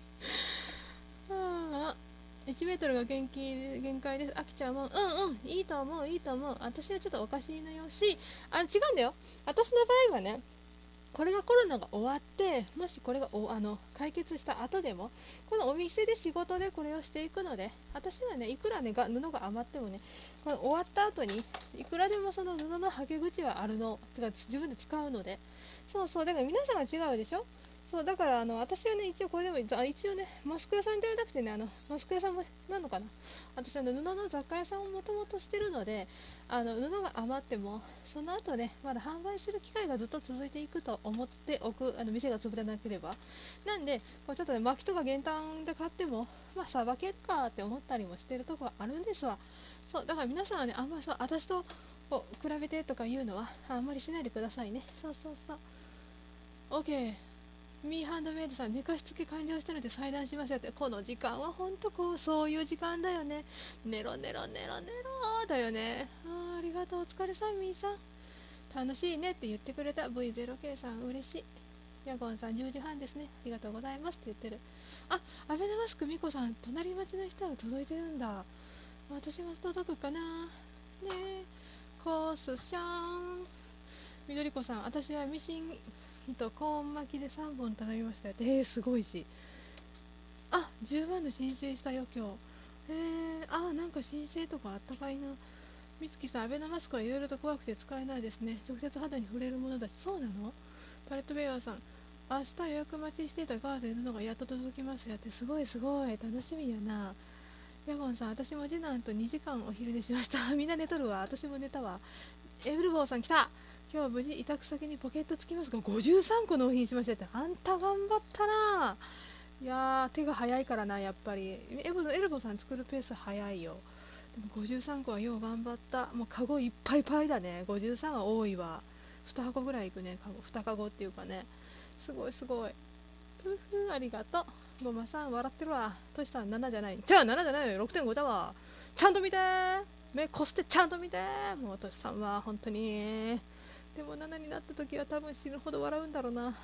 1メートルが限界です。飽きちゃうもん。いいと思う。私はちょっとおかしいのよし、違うんだよ。私の場合はね、これがコロナが終わって、もしこれが解決した後でも、このお店で仕事でこれをしていくので、私はね、いくらね、布が余ってもね、この終わった後に、いくらでもその布のはけ口はあるの、てか自分で使うので、だから皆さんは違うでしょ。だから私はね、一応これでも一応ね、マスク屋さんではなくてね、マスク屋さんもなのかな、私布の雑貨屋さんをもともとしてるので、布が余ってもその後ね、まだ販売する機会がずっと続いていくと思っておく、店が潰れなければ。なんでこうちょっとね、薪とか減反で買ってもさばけるかって思ったりもしてるところがあるんですわ。だから皆さんはね、あんまり私と比べてとかいうのはあんまりしないでくださいね。OK。ミーハンドメイドさん、寝かしつけ完了したので裁断しますよって。この時間はほんとそういう時間だよね。ネロだよね。ありがとう、お疲れさん、みーさん。楽しいねって言ってくれた V0K さん、嬉しい。ヤゴンさん、10時半ですね。ありがとうございますって言ってる。アベノマスク、ミコさん、隣町の人は届いてるんだ。私も届くかな。ねえ、コースシャン。みどりこさん、私はミシン糸コーン巻きで3本頼みましたって。すごいし。10万の申請したよ、今日。なんか申請とかあったかいな。みつきさん、アベノマスクはいろいろと怖くて使えないですね。直接肌に触れるものだし。そうなの。パレットベアーさん、明日予約待ちしていたガーゼのがやっと届きますやって。すごい、楽しみやな。ヤゴンさん、私も次男と2時間お昼寝しましたみんな寝とるわ。私も寝たわ。エブルボーさん来た。今日は無事委託先にポケットつきますが53個納品しましたって。あんた頑張ったな。いやー、手が早いからな、やっぱり。エルボさん作るペース早いよ。でも53個はよう頑張った。もうカゴいっぱいいっぱいだね。53は多いわ。2箱ぐらいいくね。2カゴっていうかね。すごい。ありがとう。ごまさん笑ってるわ。トシさん7じゃない。じゃあ7じゃないよ。6.5だわ。ちゃんと見てー。目こすってちゃんと見てー。もうトシさんは本当に。でも7になった時は多分死ぬほど笑うんだろうな。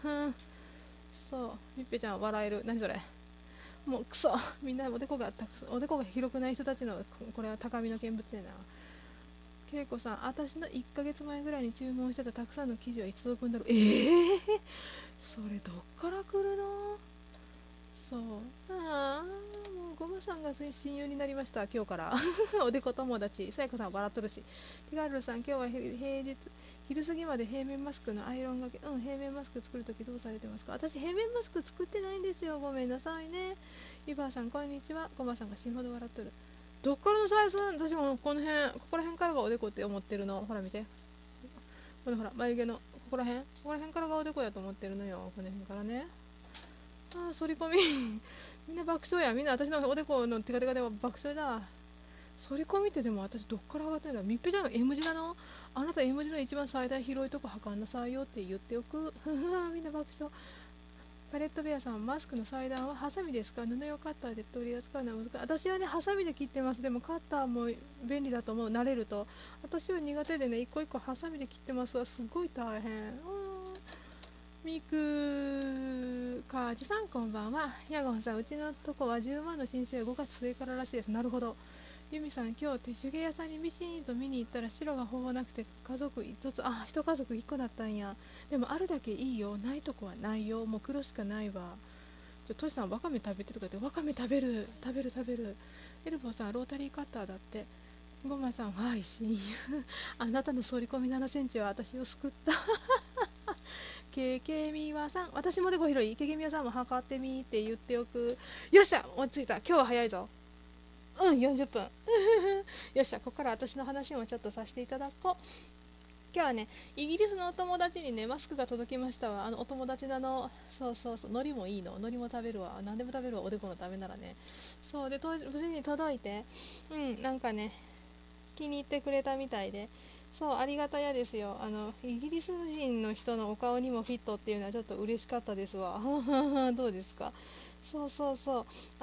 みっぺちゃん笑える。何それ。もうクソ。みんなおでこが広くない人たちの、これは高みの見物やな。けいこさん、私の1ヶ月前ぐらいに注文してたたくさんの生地はいつ届くんだろう。それどっから来るの。もうゴムさんが親友になりました、今日からおでこ友達。さやこさん笑っとるし。ティガールさん、今日は平日昼過ぎまで平面マスクのアイロンがけ。平面マスク作るときどうされてますか。私平面マスク作ってないんですよ、ごめんなさいね。イバーさん、こんにちは。ゴマさんが死ぬほど笑っとる。どっからのサイズ。私もここら辺からがおでこって思ってるの。ほら見て、ほら眉毛のここら辺からがおでこやと思ってるのよ。この辺からね。反り込みみんな爆笑や。みんな私のおでこのテカテカでは爆笑だわ。 反り込みってでも私どっから上がってんだ。みっぺちゃんの M 字なの？あなた M 字の一番最大広いとこ測んなさいよって言っておく。みんな爆笑。パレットベアさん、マスクの裁断はハサミですか？布用カッターで取り扱うのは難しい。私はね、ハサミで切ってます。でもカッターも便利だと思う。慣れると。私は苦手でね、一個一個ハサミで切ってますわ。すごい大変。ミクカージさん、こんばんは。ヤゴンさん、うちのとこは10万の申請は5月末かららしいです。なるほど。ユミさん、今日手手芸屋さんにミシーンと見に行ったら白がほぼなくて家族一つ、一家族1個だったんや。でもあるだけいいよ。ないとこはないよ。もう黒しかないわ。トシさん、ワカメ食べてとか言って、ワカメ食べる、食べる、食べる。エルボーさん、ロータリーカッターだって。ゴマさん、はい、親友。あなたの反り込み7センチは私を救った。ケケミワさん、私もでご広い。ケケミワさんも測ってみって言っておく。よっしゃ、落ち着いた。今日は早いぞ。うん、40分。よっしゃ、ここから私の話もちょっとさせていただこう。今日はね、イギリスのお友達にね、マスクが届きましたわ。お友達なの、そうそうそう、海苔もいいの。海苔も食べるわ。何でも食べるわ。おでこのためならね。そうで、無事に届いて、なんかね、気に入ってくれたみたいで、そう、ありがたやですよ。イギリス人の人のお顔にもフィットっていうのはちょっと嬉しかったですわ。どうですか？そうそうそう。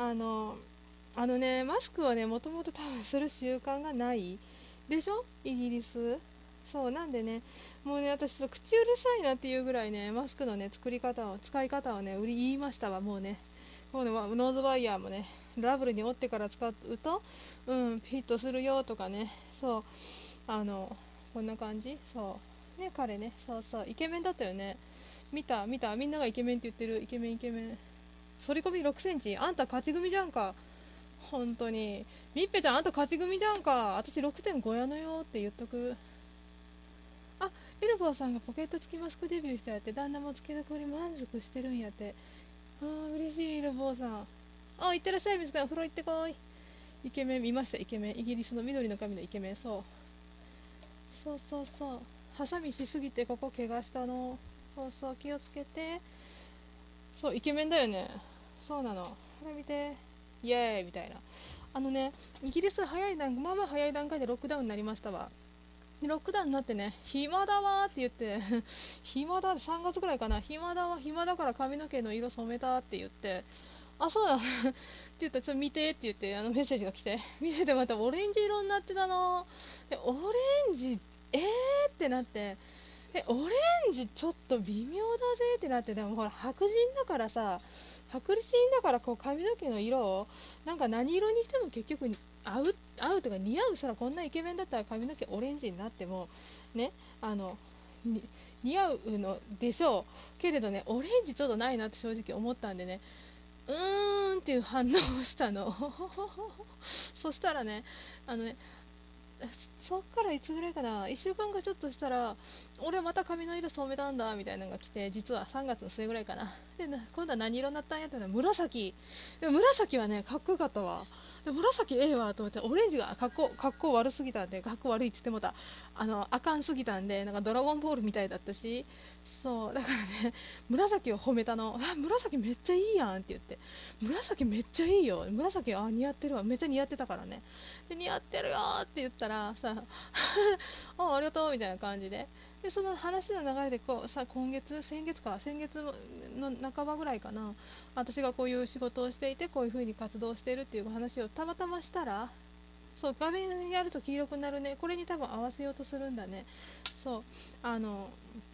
マスクはね、もともと多分する習慣がないでしょイギリス。そう、なんでね、もうね、私、口うるさいなっていうぐらいね、マスクのね、使い方をね、言いましたわ、もうね。こうね、ノーズワイヤーもね、ダブルに折ってから使うと、フィットするよとかね、そう、こんな感じそう。ね、彼ね、そうそう、イケメンだったよね。見た、見た、みんながイケメンって言ってる、イケメン、イケメン。反り込み6センチ、あんた勝ち組じゃんか。本当に。みっぺちゃん、あんた勝ち組じゃんか。私6.5やのよって言っとく。あ、エルボーさんがポケット付きマスクデビューしたやって、旦那もつけ残り満足してるんやって。嬉しい、エルボーさん。行ってらっしゃい、水君、お風呂行ってこい。イケメン見ました、イケメン。イギリスの緑の髪のイケメン、そう。そうそうそう。ハサミしすぎてここ怪我したの。そうそう、気をつけて。そう、イケメンだよね。そうなの。これ見て。イエーイみたいな。イギリスまあまあ早い段階でロックダウンになりましたわ。でロックダウンになってね、暇だわーって言って暇だ、3月ぐらいかな、暇だわ、暇だから髪の毛の色染めたって言って、そうだって言ったら、ちょっと見てって言って、メッセージが来て、見せてまたオレンジ色になってたの。で、オレンジ、ってなって、オレンジちょっと微妙だぜってなって、でもほら、白人だからさ、白人だからこう髪の毛の色を、なんか何色にしても結局合うとか似合う。そらこんなイケメンだったら髪の毛オレンジになっても、ね、似合うのでしょうけれどね、オレンジちょっとないなって正直思ったんでね、っていう反応をしたの。そしたらね、あのね、そっからいつぐらいかな、1週間かちょっとしたら、俺また髪の色染めたんだみたいなのが来て、実は3月の末ぐらいかな。で、今度は何色になったんやったら紫。で紫はね、かっこよかったわ。で紫ええわと思って、オレンジがかっこ悪すぎたんで、かっこ悪いって言ってもた。あかんすぎたんで、なんかドラゴンボールみたいだったし、そう、だからね、紫を褒めたの。紫めっちゃいいやんって言って、紫めっちゃいいよ。紫、似合ってるわ。めっちゃ似合ってたからね。で、似合ってるよって言ったらさ、ありがとうみたいな感じで。で、その話の流れで先月の半ばぐらいかな、私がこういう仕事をしていて、こういう風に活動しているっていう話をたまたましたら、そう、画面やると黄色くなるね。これに多分合わせようとするんだね。そう、あの、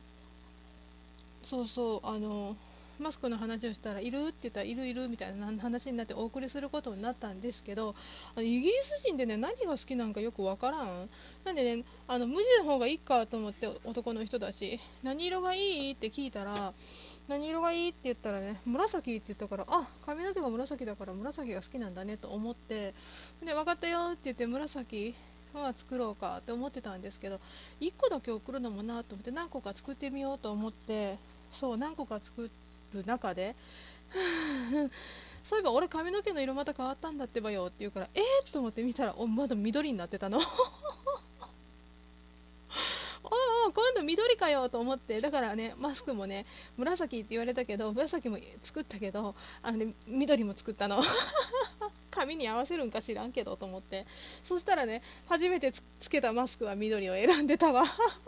そうそう、マスクの話をしたら、いるって言ったら、いるいるみたいな話になってお送りすることになったんですけど、イギリス人でね、何が好きなんかよくわからん。なんでね、無地の方がいいかと思って、男の人だし、何色がいいって聞いたら、何色がいいって言ったらね、紫って言ったから、髪の毛が紫だから紫が好きなんだねと思って、で、分かったよって言って紫、作ろうかって思ってたんですけど、1個だけ送るのもなと思って、何個か作ってみようと思って、そう、何個か作る中でそういえば俺髪の毛の色また変わったんだってばよって言うから、と思って見たら、まだ緑になってたの。今度緑かよと思って、だからね、マスクもね、紫って言われたけど、紫も作ったけど、緑も作ったの。 髪に合わせるんか知らんけどと思って、そしたらね、初めてつけたマスクは緑を選んでたわ。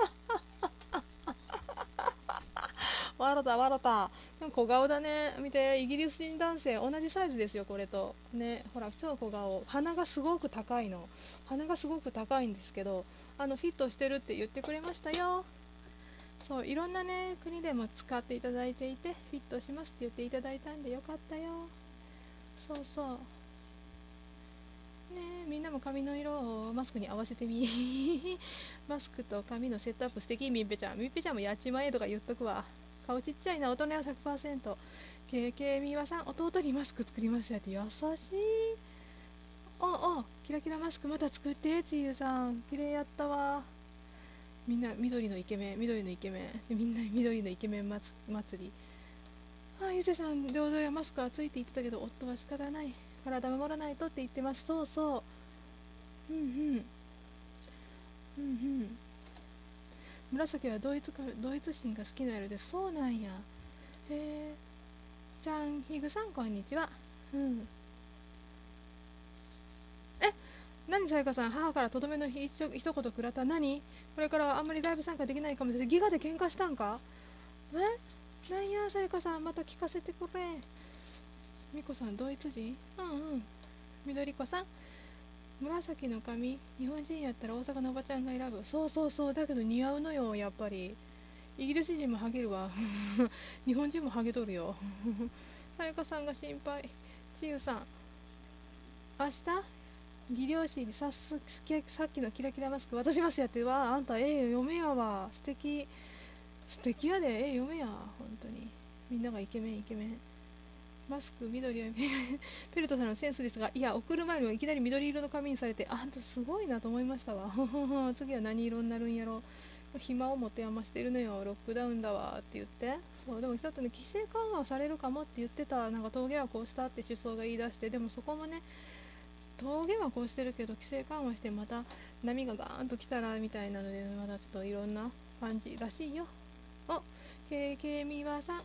笑った笑った。でも小顔だね。見て、イギリス人男性同じサイズですよ、これとね。ほら超小顔。鼻がすごく高いの。鼻がすごく高いんですけど、フィットしてるって言ってくれましたよ。そう、いろんなね国でも使っていただいていて、フィットしますって言っていただいたんでよかったよ。そうそう、ね、みんなも髪の色をマスクに合わせてみ。マスクと髪のセットアップ素敵。みっぺちゃん、みっぺちゃんもやっちまえとか言っとくわ。顔ちっちゃいな、大人は 100%。 KK みわさん、弟にマスク作りましたって優しい。おキラキラマスクまた作って。ちゆさん綺麗やったわ。みんな緑のイケメン、緑のイケメン、みんな緑のイケメン祭り。ゆせさん、両手やマスクはついて言ってたけど、夫は仕方ない。体守らないとって言ってます。そうそう。うんうん。うんうん。紫はドイツ人が好きな色です。そうなんや。へえ。じゃん、ヒグさん、こんにちは。うん。え、何さやかさん、母からとどめの一言くらった。何これからはあんまりライブ参加できないかもしれない。ギガで喧嘩したんか。なんや、さやかさん、また聞かせてくれ。みこさん、ドイツ人。うんうん。みどりこさん、紫の髪、日本人やったら大阪のおばちゃんが選ぶ。そうそうそう、だけど似合うのよ、やっぱり。イギリス人もハゲるわ。日本人もハゲとるよ。さやかさんが心配。ちゆさん、明日技量士にさっきのキラキラマスク渡しますやって。わあんた嫁やわ。素敵。素敵やで。嫁や。本当に。みんながイケメンイケメン。マスク緑はペルトさんのセンスですが、いや、送る前にいきなり緑色の髪にされて、あんたすごいなと思いましたわ。次は何色になるんやろ。暇を持て余してるのよ、ロックダウンだわって言って。そうでもちょっとね、規制緩和されるかもって言ってた。なんか峠はこうしたって首相が言い出して、でもそこもね、峠はこうしてるけど規制緩和してまた波がガーンと来たらみたいなので、まだちょっといろんな感じらしいよ。お、KK みわさん、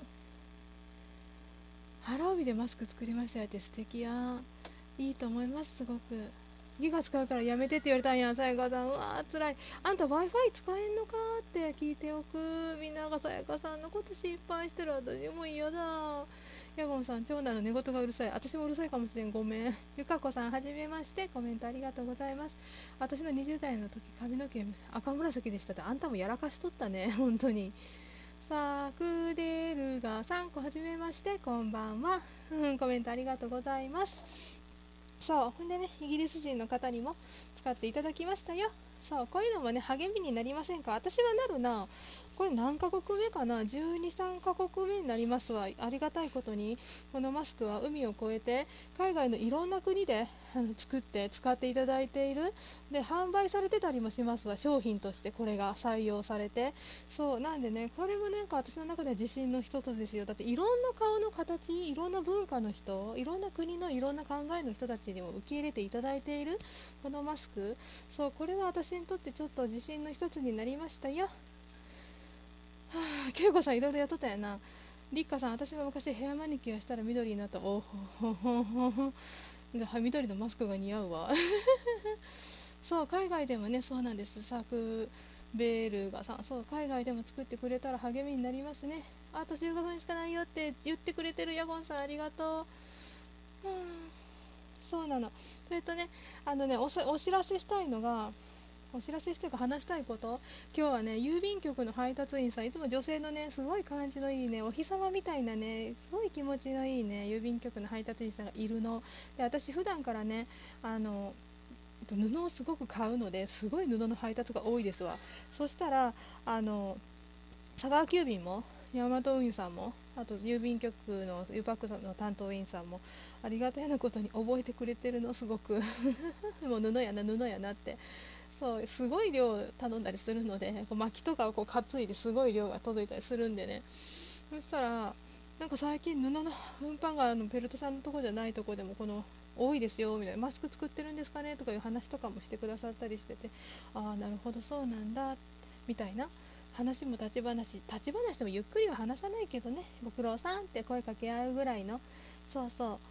腹帯でマスク作りましたよって素敵や。いいと思います、すごく。ギガ使うからやめてって言われたんや、さやかさん。うわー、つらい。あんた Wi-Fi 使えんのかって聞いておく。みんながさやかさんのこと心配してる。私も嫌だ。ヤゴンさん、長男の寝言がうるさい。私もうるさいかもしれん。ごめん。ゆかこさん、はじめまして。コメントありがとうございます。私の20代の時、髪の毛赤紫でしたって。あんたもやらかしとったね。本当に。サクデルガ3個はじめまして、こんばんは。コメントありがとうございます。そう、ほんでね、イギリス人の方にも使っていただきましたよ。そう、こういうのもね、励みになりませんか。私はなるな。これ何カ国目かな、12、3カ国目になりますわ。ありがたいことに、このマスクは海を越えて、海外のいろんな国で作って使っていただいている。で、販売されてたりもしますわ、商品としてこれが採用されて。そう、なんでね、これもなんか私の中では自信の一つですよ。だっていろんな顔の形、いろんな文化の人、いろんな国のいろんな考えの人たちにも受け入れていただいている、このマスク。そう、これは私にとってちょっと自信の一つになりましたよ。はあ、恵子さんいろいろやっとったやな。りっかさん、私も昔ヘアマニキュアしたら緑になった。おほほほほ。じゃあ緑のマスクが似合うわ。そう、海外でもね、そうなんです。サクベルガさん、そう、海外でも作ってくれたら励みになりますね。あと15分しかないよって言ってくれてるヤゴンさん、ありがとう。うん、そうなの。それとね、お知らせしたいのが、お知らせしてか話したいこと、今日はね、郵便局の配達員さん、いつも女性のね、すごい感じのいいね、お日様みたいなね、すごい気持ちのいいね、郵便局の配達員さんがいるの。で、私、普段からね、布をすごく買うので、すごい布の配達が多いですわ。そしたら、佐川急便も、ヤマト運輸さんも、あと郵便局の郵バックの担当員さんも、ありがたいなことに覚えてくれてるの、すごく。もう布やな、布やなって。そう、すごい量頼んだりするので、こう薪とかをこう担いですごい量が届いたりするんでね。そしたら、なんか最近布の運搬がペルトさんのとこじゃないとこでも多いですよみたいな、マスク作ってるんですかねとかいう話とかもしてくださったりしてて、ああ、なるほど、そうなんだみたいな話も立ち話でもゆっくりは話さないけどね、ご苦労さんって声かけ合うぐらいの、そうそう、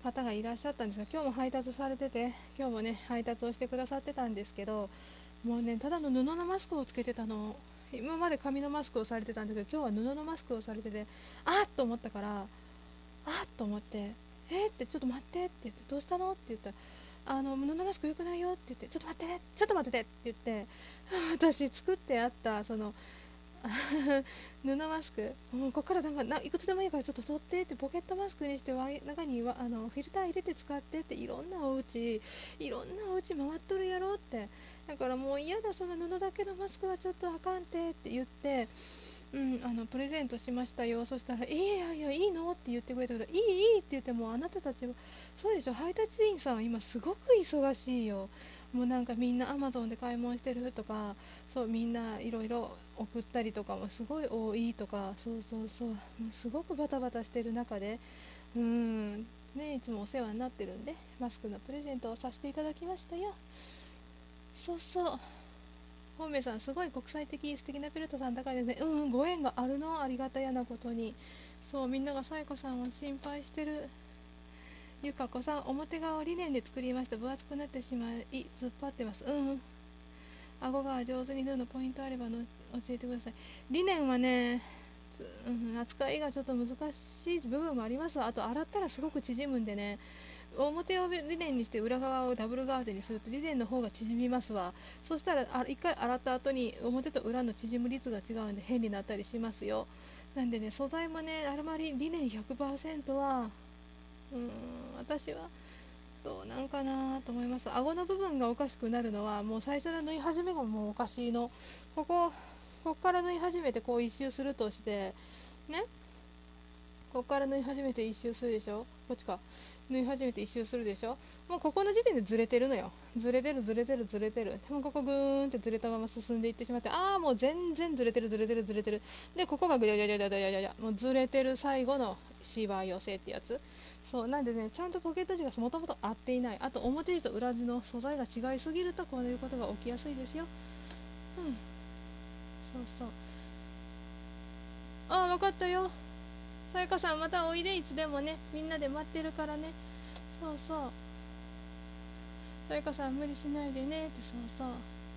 方がいらっしゃったんですが、今日も配達されてて、今日もね配達をしてくださってたんですけど、もうねただの布のマスクをつけてたの。今まで紙のマスクをされてたんですけど、今日は布のマスクをされてて、あっと思ったから、あっと思って、ってちょっと待ってって言って、どうしたのって言ったら、布マスク良くないよって言って、ちょっと待ってね、ちょっと待っててって言って、私作ってあったその布マスク、もうここからいくつでもいいからちょっと取ってって、ポケットマスクにして中にはフィルター入れて使ってって、いろんなお家回っとるやろって、だからもう嫌だ、その布だけのマスクはちょっとあかんてって言って、プレゼントしましたよ。そしたら、いやいや、いいのって言ってくれたけど、いいって言っても、あなたたちは、そうでしょ、配達員さんは今すごく忙しいよ。もうなんかみんなアマゾンで買い物してるとか、そう、みんないろいろ送ったりとかもすごい多いとか、もうすごくバタバタしてる中で、ね、いつもお世話になってるんで、マスクのプレゼントをさせていただきましたよ。そうそう。本命さん、すごい国際的素敵なピルトさんだからですね。ご縁があるの、ありがたやなことに。そう、みんながサイコさんを心配してる。ゆかこさん、表側をリネンで作りました。分厚くなってしまい、突っ張ってます。顎が上手に縫うのポイントあればの教えてください。リネンはね、扱いがちょっと難しい部分もありますわ。あと、洗ったらすごく縮むんでね。表をリネンにして裏側をダブルガーゼにするとリネンの方が縮みますわ。そしたら一回洗った後に表と裏の縮む率が違うんで変になったりしますよ。なんでね、素材もね、あんまりリネン100%は私はどうなんかなと思います。顎の部分がおかしくなるのはもう最初の縫い始めがもうおかしいの。ここから縫い始めてこう一周するとしてね、ここから縫い始めて一周するでしょ、こっちか、縫い始めて一周するでしょ、もうここの時点でずれてるのよ。ずれてる。でもここぐーんってずれたまま進んでいってしまって、もう全然ずれてる。で、ここがぐやもうずれてる最後のシワ寄せってやつ。そうなんでね、ちゃんとポケット地がもともと合っていない。あと表地と裏地の素材が違いすぎるとこういうことが起きやすいですよ。そう。分かったよ。さやかさん、またおいで、いつでもね、みんなで待ってるからね。そう。さやかさん、無理しないでねって。そう。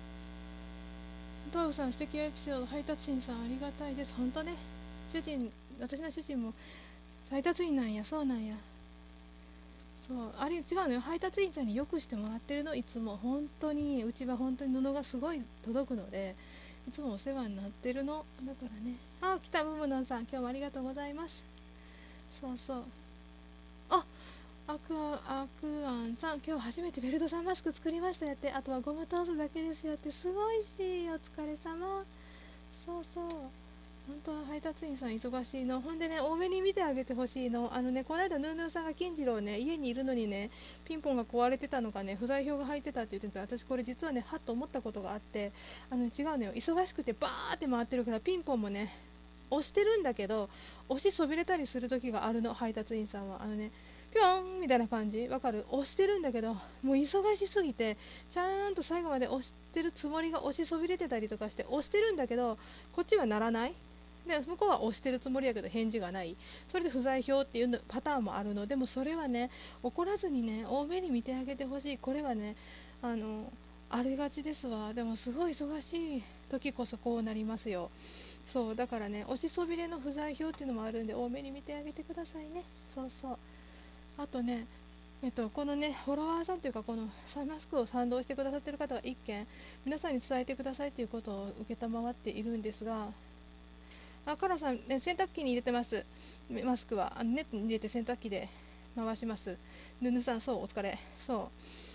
トウさん、素敵なエピソード。配達員さん、ありがたいです。ほんとね。私の主人も配達員なんや。そうなんや。そう、あれ違うのよ。配達員さんによくしてもらってるの。いつも本当に、うちは本当に布がすごい届くので、いつもお世話になってるの。だからね。来た、ムムノンさん、今日もありがとうございます。そう。あ、アクアンさん、今日初めてベルトさんマスク作りましたやって。あとはゴム通すだけですよって。すごいし、お疲れ様。そう。本当は配達員さん忙しいの。ほんでね、多めに見てあげてほしいの。この間、ヌーヌーさんが金次郎ね、家にいるのにね、ピンポンが壊れてたのかね、不在票が入ってたって言ってた。私これ実はね、はっと思ったことがあって、違うのよ。忙しくてバーって回ってるから、ピンポンもね、押してるんだけど、押しそびれたりする時があるの、配達員さんは。ピョンみたいな感じわかる、押してるんだけど、もう忙しすぎて、ちゃんと最後まで押してるつもりが押しそびれてたりとかして、押してるんだけど、こっちはならない。で向こうは押してるつもりやけど返事がない。それで不在票っていうのパターンもあるの。でもそれはね、怒らずにね、多めに見てあげてほしい。これはね、ありがちですわ。でもすごい忙しい時こそこうなりますよ。そうだからね、押しそびれの不在票っていうのもあるんで、多めに見てあげてくださいね。そう。あとね、このね、フォロワーさんというか、このマスクを賛同してくださっている方が1件、皆さんに伝えてくださいということを承っているんですが、カラさん、ね、洗濯機に入れてます。マスクはネットに入れて洗濯機で回します。ぬぬさん、そう、お疲れ。そう。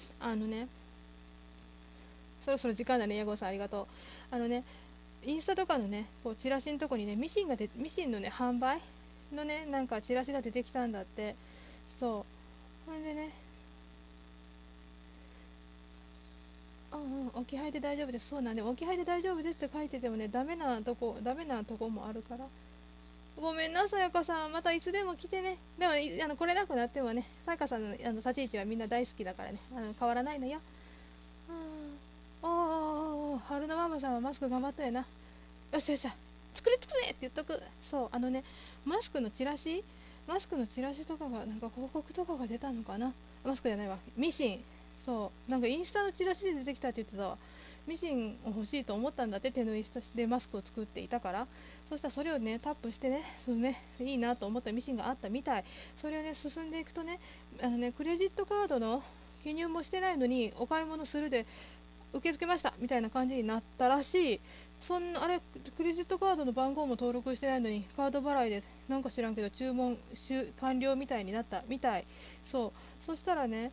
そろそろ時間だね、ヤゴさん、ありがとう。インスタとかのね、こうチラシのとこにね、ミシンのね、販売のね、なんかチラシが出てきたんだって。そう。ほんでね、置き配で大丈夫です。そうなんで、置き配で大丈夫ですって書いててもね、ダメなとこもあるから。ごめんなさやかさん、またいつでも来てね。でも、来れなくなってもね、さやかさんの立ち位置はみんな大好きだからね、変わらないのよ。春のママさんはマスク頑張ったやな。よっしゃ、作れって言っとく。そう、マスクのチラシ、 マスクのチラシとかがなんか広告とかが出たのかな。マスクじゃないわ、ミシン。そうなんかインスタのチラシで出てきたって言ってたわ。ミシンを欲しいと思ったんだって、手縫いでマスクを作っていたから。そしたらそれをねタップしてね、そうね、いいなと思ったミシンがあったみたい。それをね進んでいくとね、クレジットカードの記入もしてないのにお買い物するで受け付けましたみたいな感じになったらしい。そんなあれ、クレジットカードの番号も登録してないのにカード払いでなんか知らんけど注文完了みたいになったみたい。そしたらね、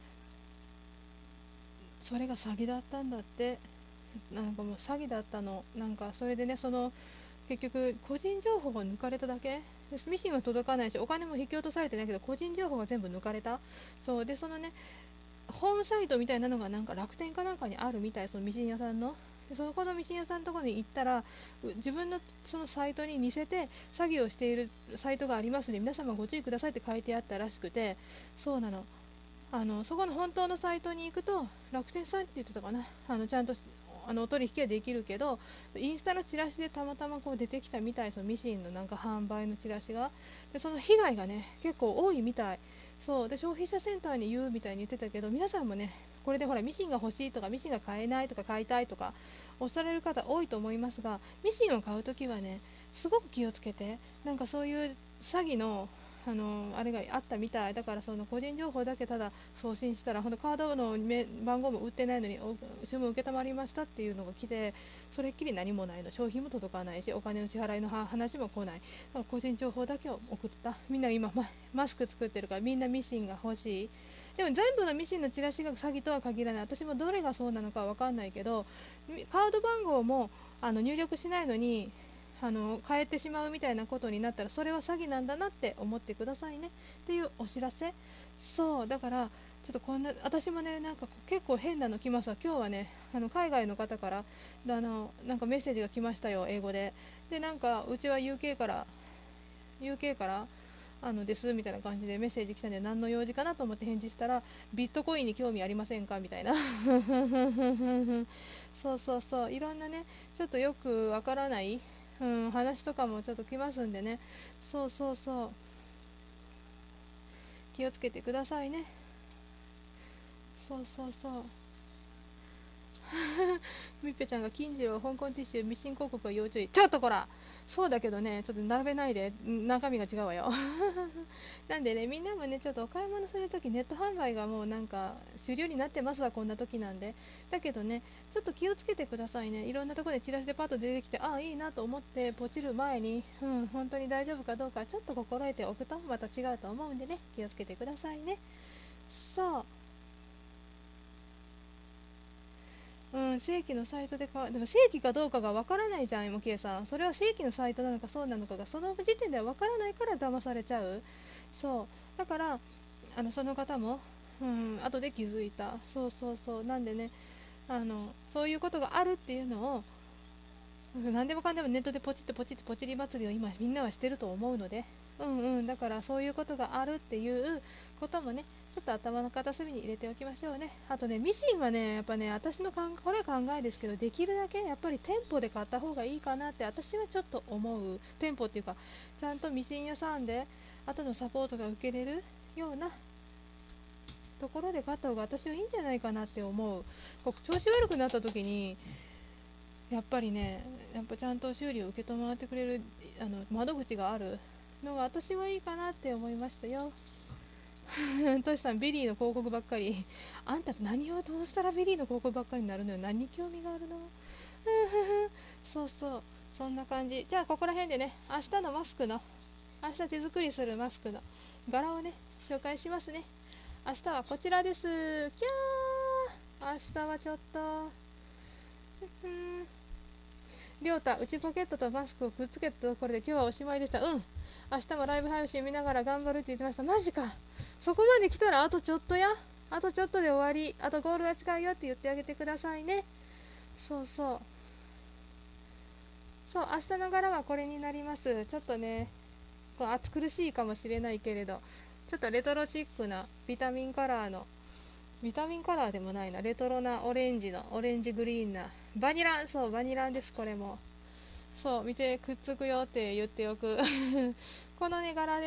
それが詐欺だったんだって。なんかもう詐欺だったの。なんかそれでね、結局個人情報が抜かれただけで、ミシンは届かないしお金も引き落とされてないけど個人情報が全部抜かれた。そうで、そのねホームサイトみたいなのがなんか楽天かなんかにあるみたい、そのミシン屋さんの。でそこのミシン屋さんのところに行ったら、自分のそのサイトに似せて詐欺をしているサイトがありますので皆様ご注意くださいって書いてあったらしくて。そうなの。そこの本当のサイトに行くと楽天さんって言ってたかな、ちゃんとお取引はできるけど、インスタのチラシでたまたまこう出てきたみたい、そのミシンのなんか販売のチラシが。でその被害がね結構多いみたい。そうで、消費者センターに言うみたいに言ってたけど、皆さんもねこれでほらミシンが欲しいとかミシンが買えないとか買いたいとかおっしゃられる方多いと思いますが、ミシンを買うときはねすごく気をつけて。なんかそういう詐欺のあれがあったみたいだから、その個人情報だけただ送信したら、ほんとカードの番号も売ってないのに注文承りましたっていうのが来て、それっきり何もないの、商品も届かないしお金の支払いの話も来ない。だから個人情報だけを送った。みんな今マスク作ってるからみんなミシンが欲しい。でも全部のミシンのチラシが詐欺とは限らない。私もどれがそうなのかわかんないけど、カード番号も入力しないのに変えてしまうみたいなことになったら、それは詐欺なんだなって思ってくださいねっていうお知らせ。そうだからちょっとこんな私もねなんか結構変なの来ますわ。今日はね海外の方からなんかメッセージが来ましたよ、英語で。でなんかうちは UK からですみたいな感じでメッセージ来たんで、何の用事かなと思って返事したら、ビットコインに興味ありませんかみたいな。そうそうそう、いろんなねちょっとよくわからない、話とかもちょっと来ますんでね。そうそうそう、気をつけてくださいね。そうそうそう。みっぺちゃんが金次郎香港ティッシュミシン広告は要注意。ちょっとこら、そうだけどねちょっと並べないで、中身が違うわよ。なんでね、みんなもねちょっとお買い物するときネット販売がもうなんか主流になってますわ、こんな時なんで。だけどねちょっと気をつけてくださいね。いろんなところでチラシでパッと出てきて、ああいいなと思ってポチる前に、本当に大丈夫かどうかちょっと心得ておくとまた違うと思うんでね、気をつけてくださいね。そう、正規のサイトででも正規かどうかがわからないじゃん、MK さん。それは正規のサイトなのかそうなのかがその時点ではわからないから騙されちゃう。そうだからその方も、後で気づいた。そうそうそう、なんでねそういうことがあるっていうのを、何でもかんでもネットでポチってポチってポチり祭りを今みんなはしてると思うので、だからそういうことがあるっていうこともねちょっと頭の片隅に入れておきましょうね。あとねミシンはねやっぱね、私のこれは考えですけど、できるだけやっぱり店舗で買った方がいいかなって私はちょっと思う。店舗っていうかちゃんとミシン屋さんで後のサポートが受けれるようなところで買った方が私はいいんじゃないかなって思う。調子悪くなった時にやっぱりね、やっぱちゃんと修理を受け止まってくれる窓口があるのが私はいいかなって思いましたよ。トシさん、ビリーの広告ばっかり。あんた何をどうしたらビリーの広告ばっかりになるのよ。何に興味があるの。そうそう、そんな感じ。じゃあここら辺でね、明日のマスクの、明日手作りするマスクの柄をね紹介しますね。明日はこちらです。キャー、明日はちょっとりょうた、内ポケットとマスクをくっつけたところで今日はおしまいでした。明日もライブ配信見ながら頑張るって言ってました。マジか。そこまで来たらあとちょっとや。あとちょっとで終わり。あとゴールが近いよって言ってあげてくださいね。そうそう。そう、明日の柄はこれになります。ちょっとね、暑苦しいかもしれないけれど、ちょっとレトロチックなビタミンカラーでもないな、レトロなオレンジグリーンなバニラン、そうバニランです。これもそう見てくっつくよって言っておく。このね柄でね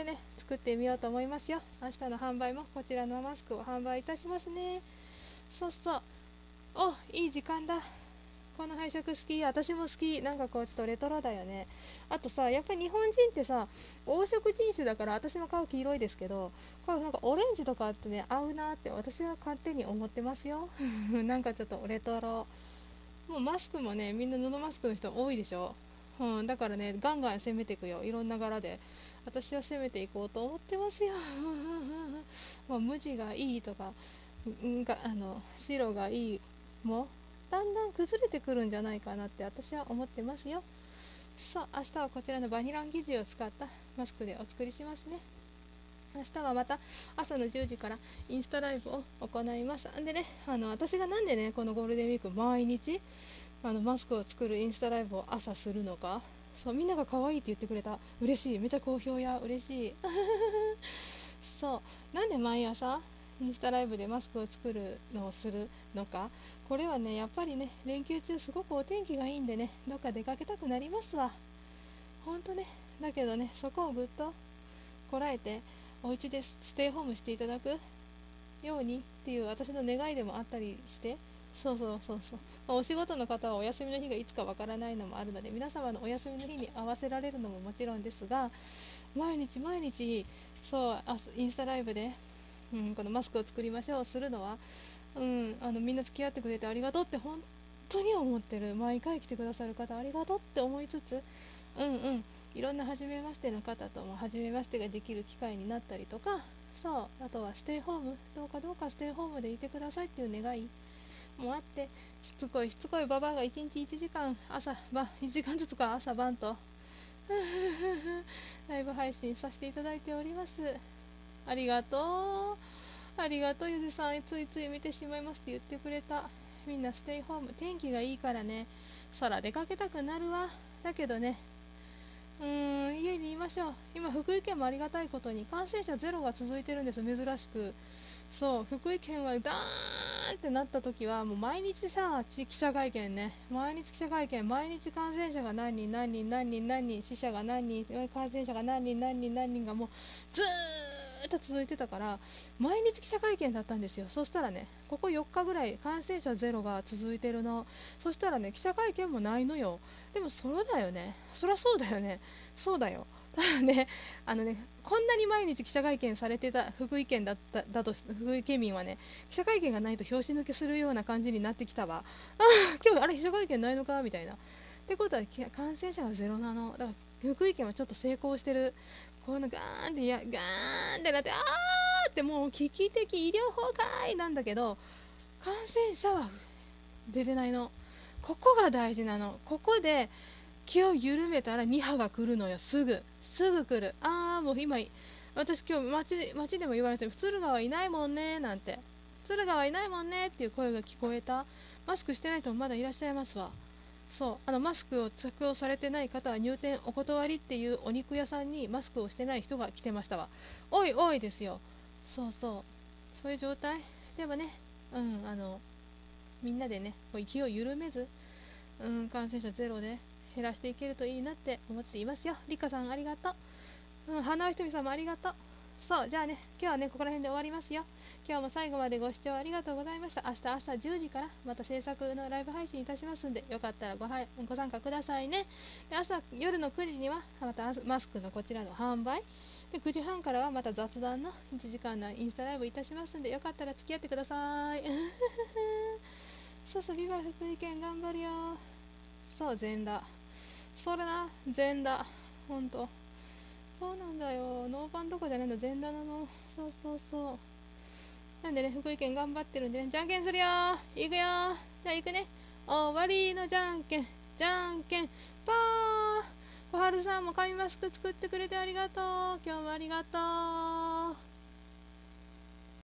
作ってみようと思いますよ。明日の販売もこちらのマスクを販売いたしますね。そうそう。いい時間だ。この配色好き。私も好き。なんかこうちょっとレトロだよね。あとさ、やっぱり日本人ってさ、黄色人種だから私の顔黄色いですけど、これなんかオレンジとかあってね、合うなって私は勝手に思ってますよ。なんかちょっとレトロ。もうマスクもね、みんな布マスクの人多いでしょ。だからね、ガンガン攻めていくよ。いろんな柄で。私は攻めていこうと思ってますよ。もう無地がいいとか、白がいいもだんだん崩れてくるんじゃないかなって私は思ってますよ。さあ、明日はこちらのバニラン生地を使ったマスクでお作りしますね。明日はまた朝の10時からインスタライブを行います。でね、私がなんでね、このゴールデンウィーク毎日マスクを作るインスタライブを朝するのか、そう、みんなが可愛いって言ってくれた。嬉しい。めちゃ好評や。嬉しい。そう。なんで毎朝インスタライブでマスクを作るのをするのか。これはね、やっぱりね、連休中すごくお天気がいいんでね、どっか出かけたくなりますわ。ほんとね。だけどね、そこをぐっとこらえて、お家でステイホームしていただくようにっていう私の願いでもあったりして、そうそうそうそう、お仕事の方はお休みの日がいつかわからないのもあるので、皆様のお休みの日に合わせられるのももちろんですが、毎日毎日、そうインスタライブで、このマスクを作りましょうするのは、みんな付き合ってくれてありがとうって本当に思ってる。毎回来てくださる方ありがとうって思いつつ、いろんな初めましての方とも初めましてができる機会になったりとか、そう、あとはステイホーム、どうかステイホームでいてくださいっていう願いもあって、しつこいババアが1日1時間朝晩1時間ずつか朝晩とライブ配信させていただいております。ありがとう、ありがとう。ゆずさん、ついつい見てしまいますって言ってくれた。みんなステイホーム、天気がいいからね、空出かけたくなるわ。だけどね、家にいましょう。今、福井県もありがたいことに感染者ゼロが続いてるんです、珍しく。そう、福井県はダーンってなった時は、もう毎日さ、記者会見ね、毎日記者会見、毎日感染者が何人、何人、何人、何人、死者が何人、感染者が何人、何人、何人がもうずーっと続いてたから、毎日記者会見だったんですよ。そしたらね、ここ4日ぐらい感染者ゼロが続いてるの。そしたらね、記者会見もないのよ。でもそうだよね。そりゃそうだよね。そうだよ。ただね、こんなに毎日記者会見されてた福井県だと、福井県民はね、記者会見がないと拍子抜けするような感じになってきたわ。今日、あれ、記者会見ないのかみたいな。ってことは、感染者がゼロなの。だから、福井県はちょっと成功してる。こういうのガーンって、ガーンってなって、ーってもう危機的医療崩壊なんだけど、感染者は出れないの。ここが大事なの。ここで気を緩めたら2波が来るのよ。すぐ来る。もう今、私今日街でも言われてる。敦賀はいないもんねなんて。敦賀はいないもんねっていう声が聞こえた。マスクしてない人もまだいらっしゃいますわ。そう、マスクを着用されてない方は入店お断りっていうお肉屋さんにマスクをしてない人が来てましたわ。おいおいですよ。そうそう。そういう状態。でもね、みんなでね、こう勢いを緩めず、感染者ゼロで減らしていけるといいなって思っていますよ。りかさんありがとう。花尾ひとみさんもありがとう。そう、じゃあね、今日はね、ここら辺で終わりますよ。今日も最後までご視聴ありがとうございました。明日朝10時からまた制作のライブ配信いたしますんで、よかったらご参加くださいね。で、夜の9時にはまたマスクのこちらの販売。で、9時半からはまた雑談の1時間のインスタライブいたしますんで、よかったら付き合ってください。そうそう、ビバ福井県頑張るよ。そう、全裸。それな、全裸。ほんと。そうなんだよ。ノーパンとかじゃないの、全裸なの。そうそうそう。なんでね、福井県頑張ってるんでね、じゃんけんするよー。いくよー。じゃあ行くね。終わりのじゃんけん。じゃんけん。パー。小春さんも紙マスク作ってくれてありがとう。今日もありがとう。